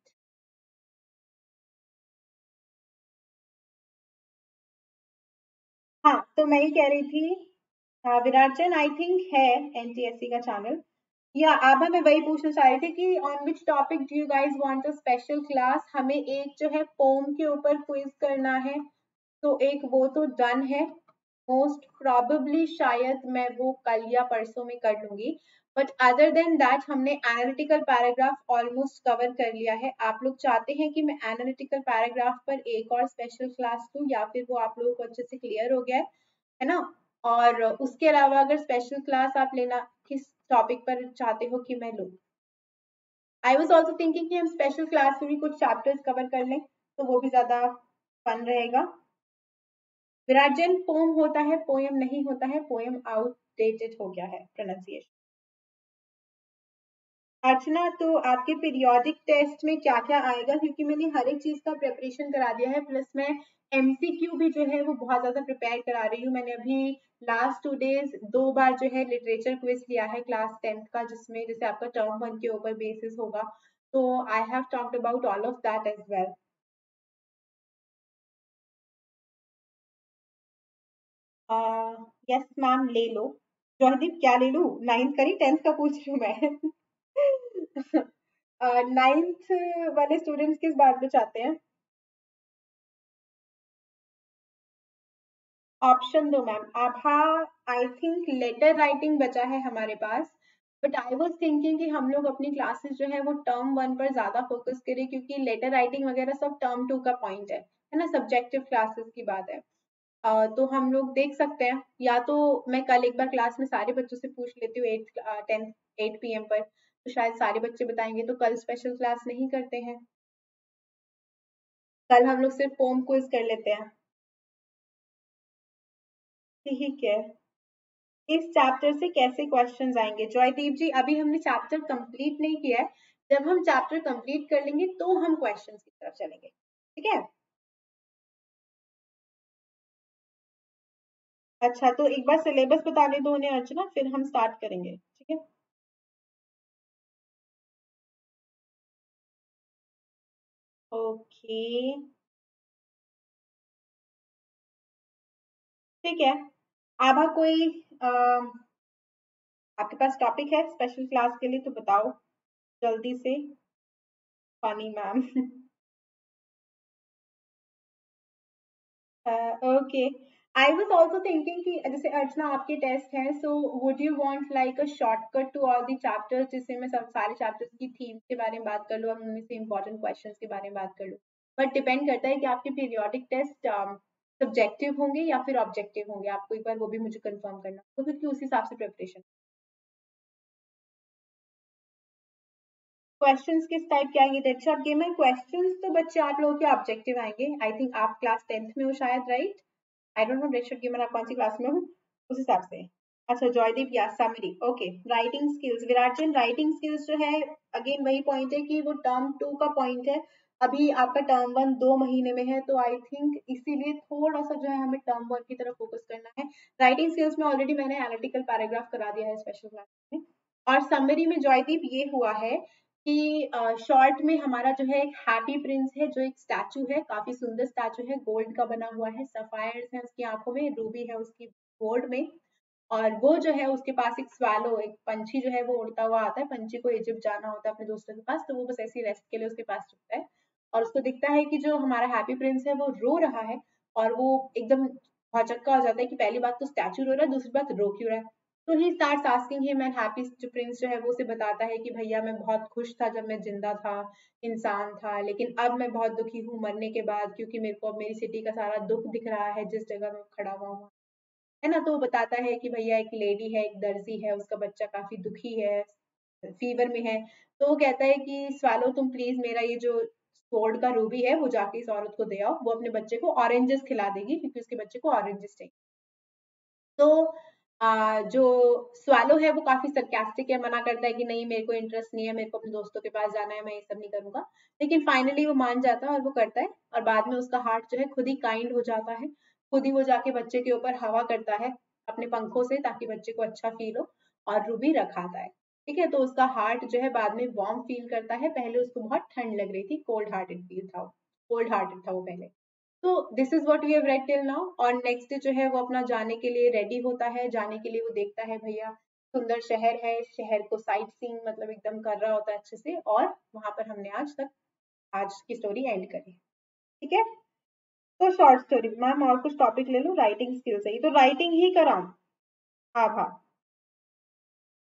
हाँ, तो मैं ही कह रही थी, विराजन आई थिंक है एनटीएससी का चैनल, या आभा मैं वही पूछना चाह रही थी कि on which topic do you guys want a special class? हमें एक जो है पोम के ऊपर क्विज करना है, तो एक वो तो डन है। मोस्ट प्रोबेबली शायद मैं वो कल या परसों में कर लूंगी, बट अदर देन दैट हमने एनालिटिकल पैराग्राफ ऑलमोस्ट कवर कर लिया है। आप लोग चाहते हैं कि मैं एनालिटिकल पैराग्राफ पर एक और स्पेशल क्लास लूँ, या फिर वो आप लोगों को अच्छे से क्लियर हो गया है है ना? और उसके अलावा अगर स्पेशल क्लास आप लेना किस टॉपिक पर चाहते हो कि मैं लूँ? आई वॉज ऑल्सो थिंकिंग कि हम स्पेशल क्लास में भी कुछ चैप्टर्स कवर कर लें, तो वो भी ज्यादा फन रहेगा। विराट जैन पोम होता है, पोएम नहीं होता है, पोएम आउटडेटेड हो गया है प्रोनाउंसिएशन। अर्चना, तो आपके पीरियोडिक टेस्ट में क्या क्या आएगा? क्योंकि मैंने हर एक चीज का प्रिपरेशन करा दिया है, प्लस मैं एमसीक्यू भी जो है वो बहुत ज्यादा प्रिपेयर करा रही हूँ। मैंने अभी लास्ट टू डेज दो बार जो है लिटरेचर क्विज लिया है क्लास टेंथ का, जिसमें जैसे आपका टर्म वन के ऊपर बेसिस होगा, तो I have talked about all of that as well. Yes ma'am, ले लो। जॉयदीप, क्या ले लूं? नाइन्थ करी, टेंथ का पूछ रही हूँ मैं। नाइन्थ वाले स्टूडेंट्स किस बात में चाहते हैं? ऑप्शन दो ma'am. Abha, I think letter writing बचा है हमारे पास, बट आई वाज थिंकिंग कि हम लोग अपनी क्लासेस जो है वो टर्म वन पर ज्यादा फोकस करें, क्योंकि लेटर राइटिंग वगैरह सब टर्म टू का पॉइंट है है ना, सब्जेक्टिव क्लासेस की बात है। अ, तो हम लोग देख सकते हैं, या तो मैं कल एक बार क्लास में सारे बच्चों से पूछ लेती हूँ at tenth eight P M पर, तो शायद सारे बच्चे बताएंगे, तो कल स्पेशल क्लास नहीं करते हैं, कल हम लोग सिर्फ पोम क्विज कर लेते हैं। ठीक है। इस चैप्टर से कैसे क्वेश्चंस आएंगे? जॉयदीप जी, अभी हमने चैप्टर कंप्लीट नहीं किया है, जब हम चैप्टर कंप्लीट कर लेंगे तो हम क्वेश्चंस की तरफ चलेंगे, ठीक है? अच्छा, तो एक बार सिलेबस बताने दो उन्हें अर्चना, फिर हम स्टार्ट करेंगे, ठीक है? ओके, ठीक है। आभा, कोई अ, आपके पास टॉपिक है स्पेशल क्लास के लिए तो बताओ जल्दी से। Funny ma'am. Okay, I was also thinking कि जैसे अर्चना आपके टेस्ट हैं, so would you want like a shortcut to all the chapters, जिससे मैं सब सारे चैप्टर्स की थीम के बारे में बात कर लूँ और उनमें से इंपॉर्टेंट क्वेश्चंस के बारे में बात कर लूँ। बट डिपेंड करता है कि आपके पीरियोडिक टेस्ट सब्जेक्टिव होंगे या फिर ऑब्जेक्टिव होंगे, आपको एक बार वो भी मुझे कंफर्म करना, तो क्योंकि उस हिसाब से प्रिपरेशन। क्वेश्चंस किस टाइप के आएंगे? डेड शॉट गेम है क्वेश्चंस, तो बच्चे आप लोगों के ऑब्जेक्टिव आएंगे। आई थिंक आप क्लास टेंथ में हो शायद, right? I don't know dead shot gamer आप कौन सी क्लास में हो, उस हिसाब से। अच्छा, जॉयदीप, या summary, okay. Writing skills, Viratjan, writing skills जो है अगेन वही पॉइंट है कि वो टर्म टू का पॉइंट है। अभी आपका टर्म वन दो महीने में है, तो आई थिंक इसीलिए थोड़ा सा जो है हमें टर्म वन की तरफ फोकस करना है। राइटिंग स्किल्स में ऑलरेडी मैंने एनालिटिकल पैराग्राफ करा दिया है स्पेशल क्लास में। और समरी में जॉयदीप ये हुआ है कि शॉर्ट में हमारा जो है एक हैप्पी प्रिंस है, जो एक स्टैचू है, काफी सुंदर स्टैचू है, गोल्ड का बना हुआ है, सफायर्स है उसकी आंखों में, रूबी है उसकी बोर्ड में, और वो जो है उसके पास एक स्वैलो, एक पंछी जो है वो उड़ता हुआ आता है। पंछी को इजिप्ट जाना होता है अपने दोस्तों के पास, तो वो बस ऐसी रेस्ट के लिए उसके पास रुकता है, और उसको दिखता है कि जो हमारा हैप्पी प्रिंस है वो रो रहा है, और वो एकदम भौचक्का हो जाता है कि पहली बात तो स्टैचू रो रहा है, दूसरी बात रो क्यों रहा है। तो he starts asking him, and happy जो प्रिंस जो है वो उसे बताता है कि भैया मैं बहुत खुश था जब मैं जिंदा था, इंसान था, लेकिन अब मैं बहुत दुखी हूँ मरने के बाद, क्योंकि मेरे को अब मेरी सिटी का सारा दुख दिख रहा है जिस जगह में खड़ा हुआ हूँ, है ना? तो वो बताता है कि भैया एक लेडी है, एक दर्जी है, उसका बच्चा काफी दुखी है, फीवर में है। तो वो कहता है कि स्वालो तुम प्लीज मेरा ये जो स्वॉर्ड का रूबी है वो जाके इस औरत को दे आओ, वो अपने बच्चे को ऑरेंजेस खिला देगी क्योंकि उसके बच्चे को ऑरेंजेस चाहिए। तो आ, जो स्वालो है वो काफी सरकास्टिक है, मना करता है कि नहीं मेरे को इंटरेस्ट नहीं है, मेरे को अपने दोस्तों के पास जाना है, मैं ये सब नहीं करूंगा। लेकिन फाइनली वो मान जाता है और वो करता है, और बाद में उसका हार्ट जो है खुद ही काइंड हो जाता है, खुद ही वो जाके बच्चे के ऊपर हवा करता है अपने पंखों से, ताकि बच्चे को अच्छा फील हो, और रूबी रखाता है। ठीक है, तो उसका हार्ट जो है बाद में वार्म फील करता है, पहले उसको बहुत ठंड लग रही थी, कोल्ड हार्टेड फील था, कोल्ड हार्टेड था वो पहले। तो this is what we have read till now. और नेक्स्ट डे जो है वो अपना जाने के लिए रेडी होता है, जाने के लिए वो देखता है भैया सुंदर शहर है, शहर को साइट सीइंग मतलब एकदम कर रहा होता है अच्छे से, और वहां पर हमने आज तक आज की स्टोरी एंड करी, ठीक है? तो शॉर्ट स्टोरी मैम, और कुछ टॉपिक ले लो, राइटिंग स्किल्स है ये तो, राइटिंग ही कराऊं? हाँ हाँ।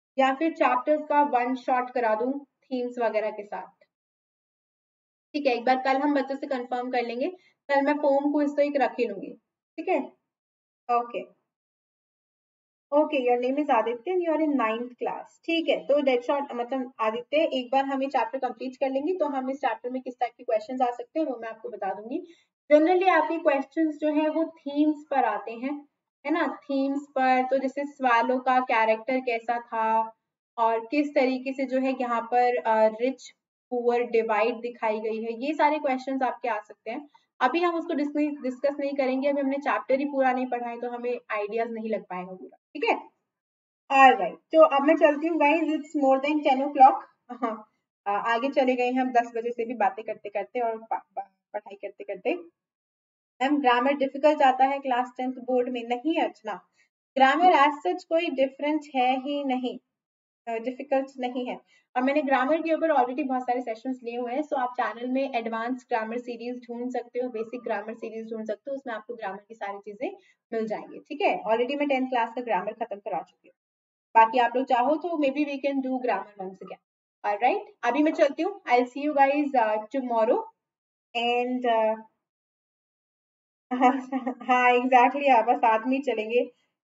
या फिर चैप्टर्स का वन शॉट करा दूं थीम्स वगैरह के साथ। ठीक है, एक बार कल हम बच्चों से कंफर्म कर लेंगे, कल मैं पोम क्विज तो एक रख ही लूंगी। ठीक है, okay okay, your name is Aditya and you are in ninth class. ठीक है, तो डेट शॉर्ट मतलब आदित्य, एक बार हम ये चैप्टर कंप्लीट कर लेंगे तो हम इस चैप्टर में किस टाइप के क्वेश्चंस आ सकते हैं वो मैं आपको बता दूंगी। जनरली आपके क्वेश्चंस जो है वो थीम्स पर आते हैं, है ना, थीम्स पर। तो जैसे स्वालो का कैरेक्टर कैसा था और किस तरीके से जो है यहाँ पर रिच पुअर डिवाइड दिखाई गई है, ये सारे क्वेश्चंस आपके आ सकते हैं। अभी हम उसको डिस्कस नहीं करेंगे, अभी हमने चैप्टर ही पूरा नहीं पढ़ा है तो हमें आइडियाज नहीं लग पाएगा पूरा। ठीक है, ऑलराइट, तो अब मैं चलती हूँ guys, it's more than ten o'clock. हाँ, आ, आगे चले गए हम दस बजे से भी बातें करते करते और पढ़ाई करते करते। मैम ग्रामर डिफिकल्ट आता है क्लास टेंथ बोर्ड में? नहीं अर्चना, ग्रामर एज सच कोई डिफरेंट है ही नहीं, डिफिकल्ट नहीं है। और मैंने ग्रामर के ऊपर ऑलरेडी बहुत सारे सेशंस लिए हुए हैं, सो आप चैनल में एडवांस ग्रामर सीरीज ढूंढ सकते हो, बेसिक ग्रामर सीरीज ढूंढ सकते हो, उसमें आपको ग्रामर की सारी चीजें मिल जाएंगी। ठीक है, ऑलरेडी मैं टेंथ क्लास का ग्रामर खत्म करा चुकी हूँ, बाकी आप लोग चाहो तो maybe we can do grammar once again. Alright, अभी मैं चलती हूँ, I see you guys tomorrow and हाँ एग्जैक्टली, आप साथ में ही चलेंगे।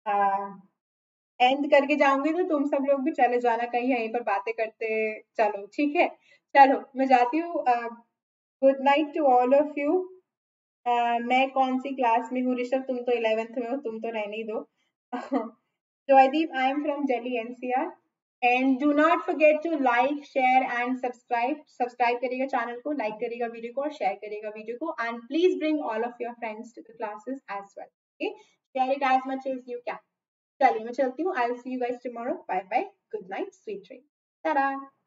एंड करके जाऊंगी तो तुम सब लोग भी चले जाना कहीं, यहीं पर बातें करते चलो। ठीक है, चलो मैं जाती हूँ, good night to all of you. मैं कौन सी क्लास में हूँ ऋषभ? तुम तो इलेवेंथ में हो, तुम तो रहने ही दो। Joydeep, I am from Delhi N C R. And do not forget to like, share and subscribe. Subscribe करिएगा चैनल को, like करिएगा वीडियो को और share करिएगा वीडियो को, and please bring all of your friends to the classes as well. Okay, share it as much as you can. चलिए मैं चलती हूँ, I'll see you guys tomorrow. Bye bye. Good night, sweet dreams. Ta-da.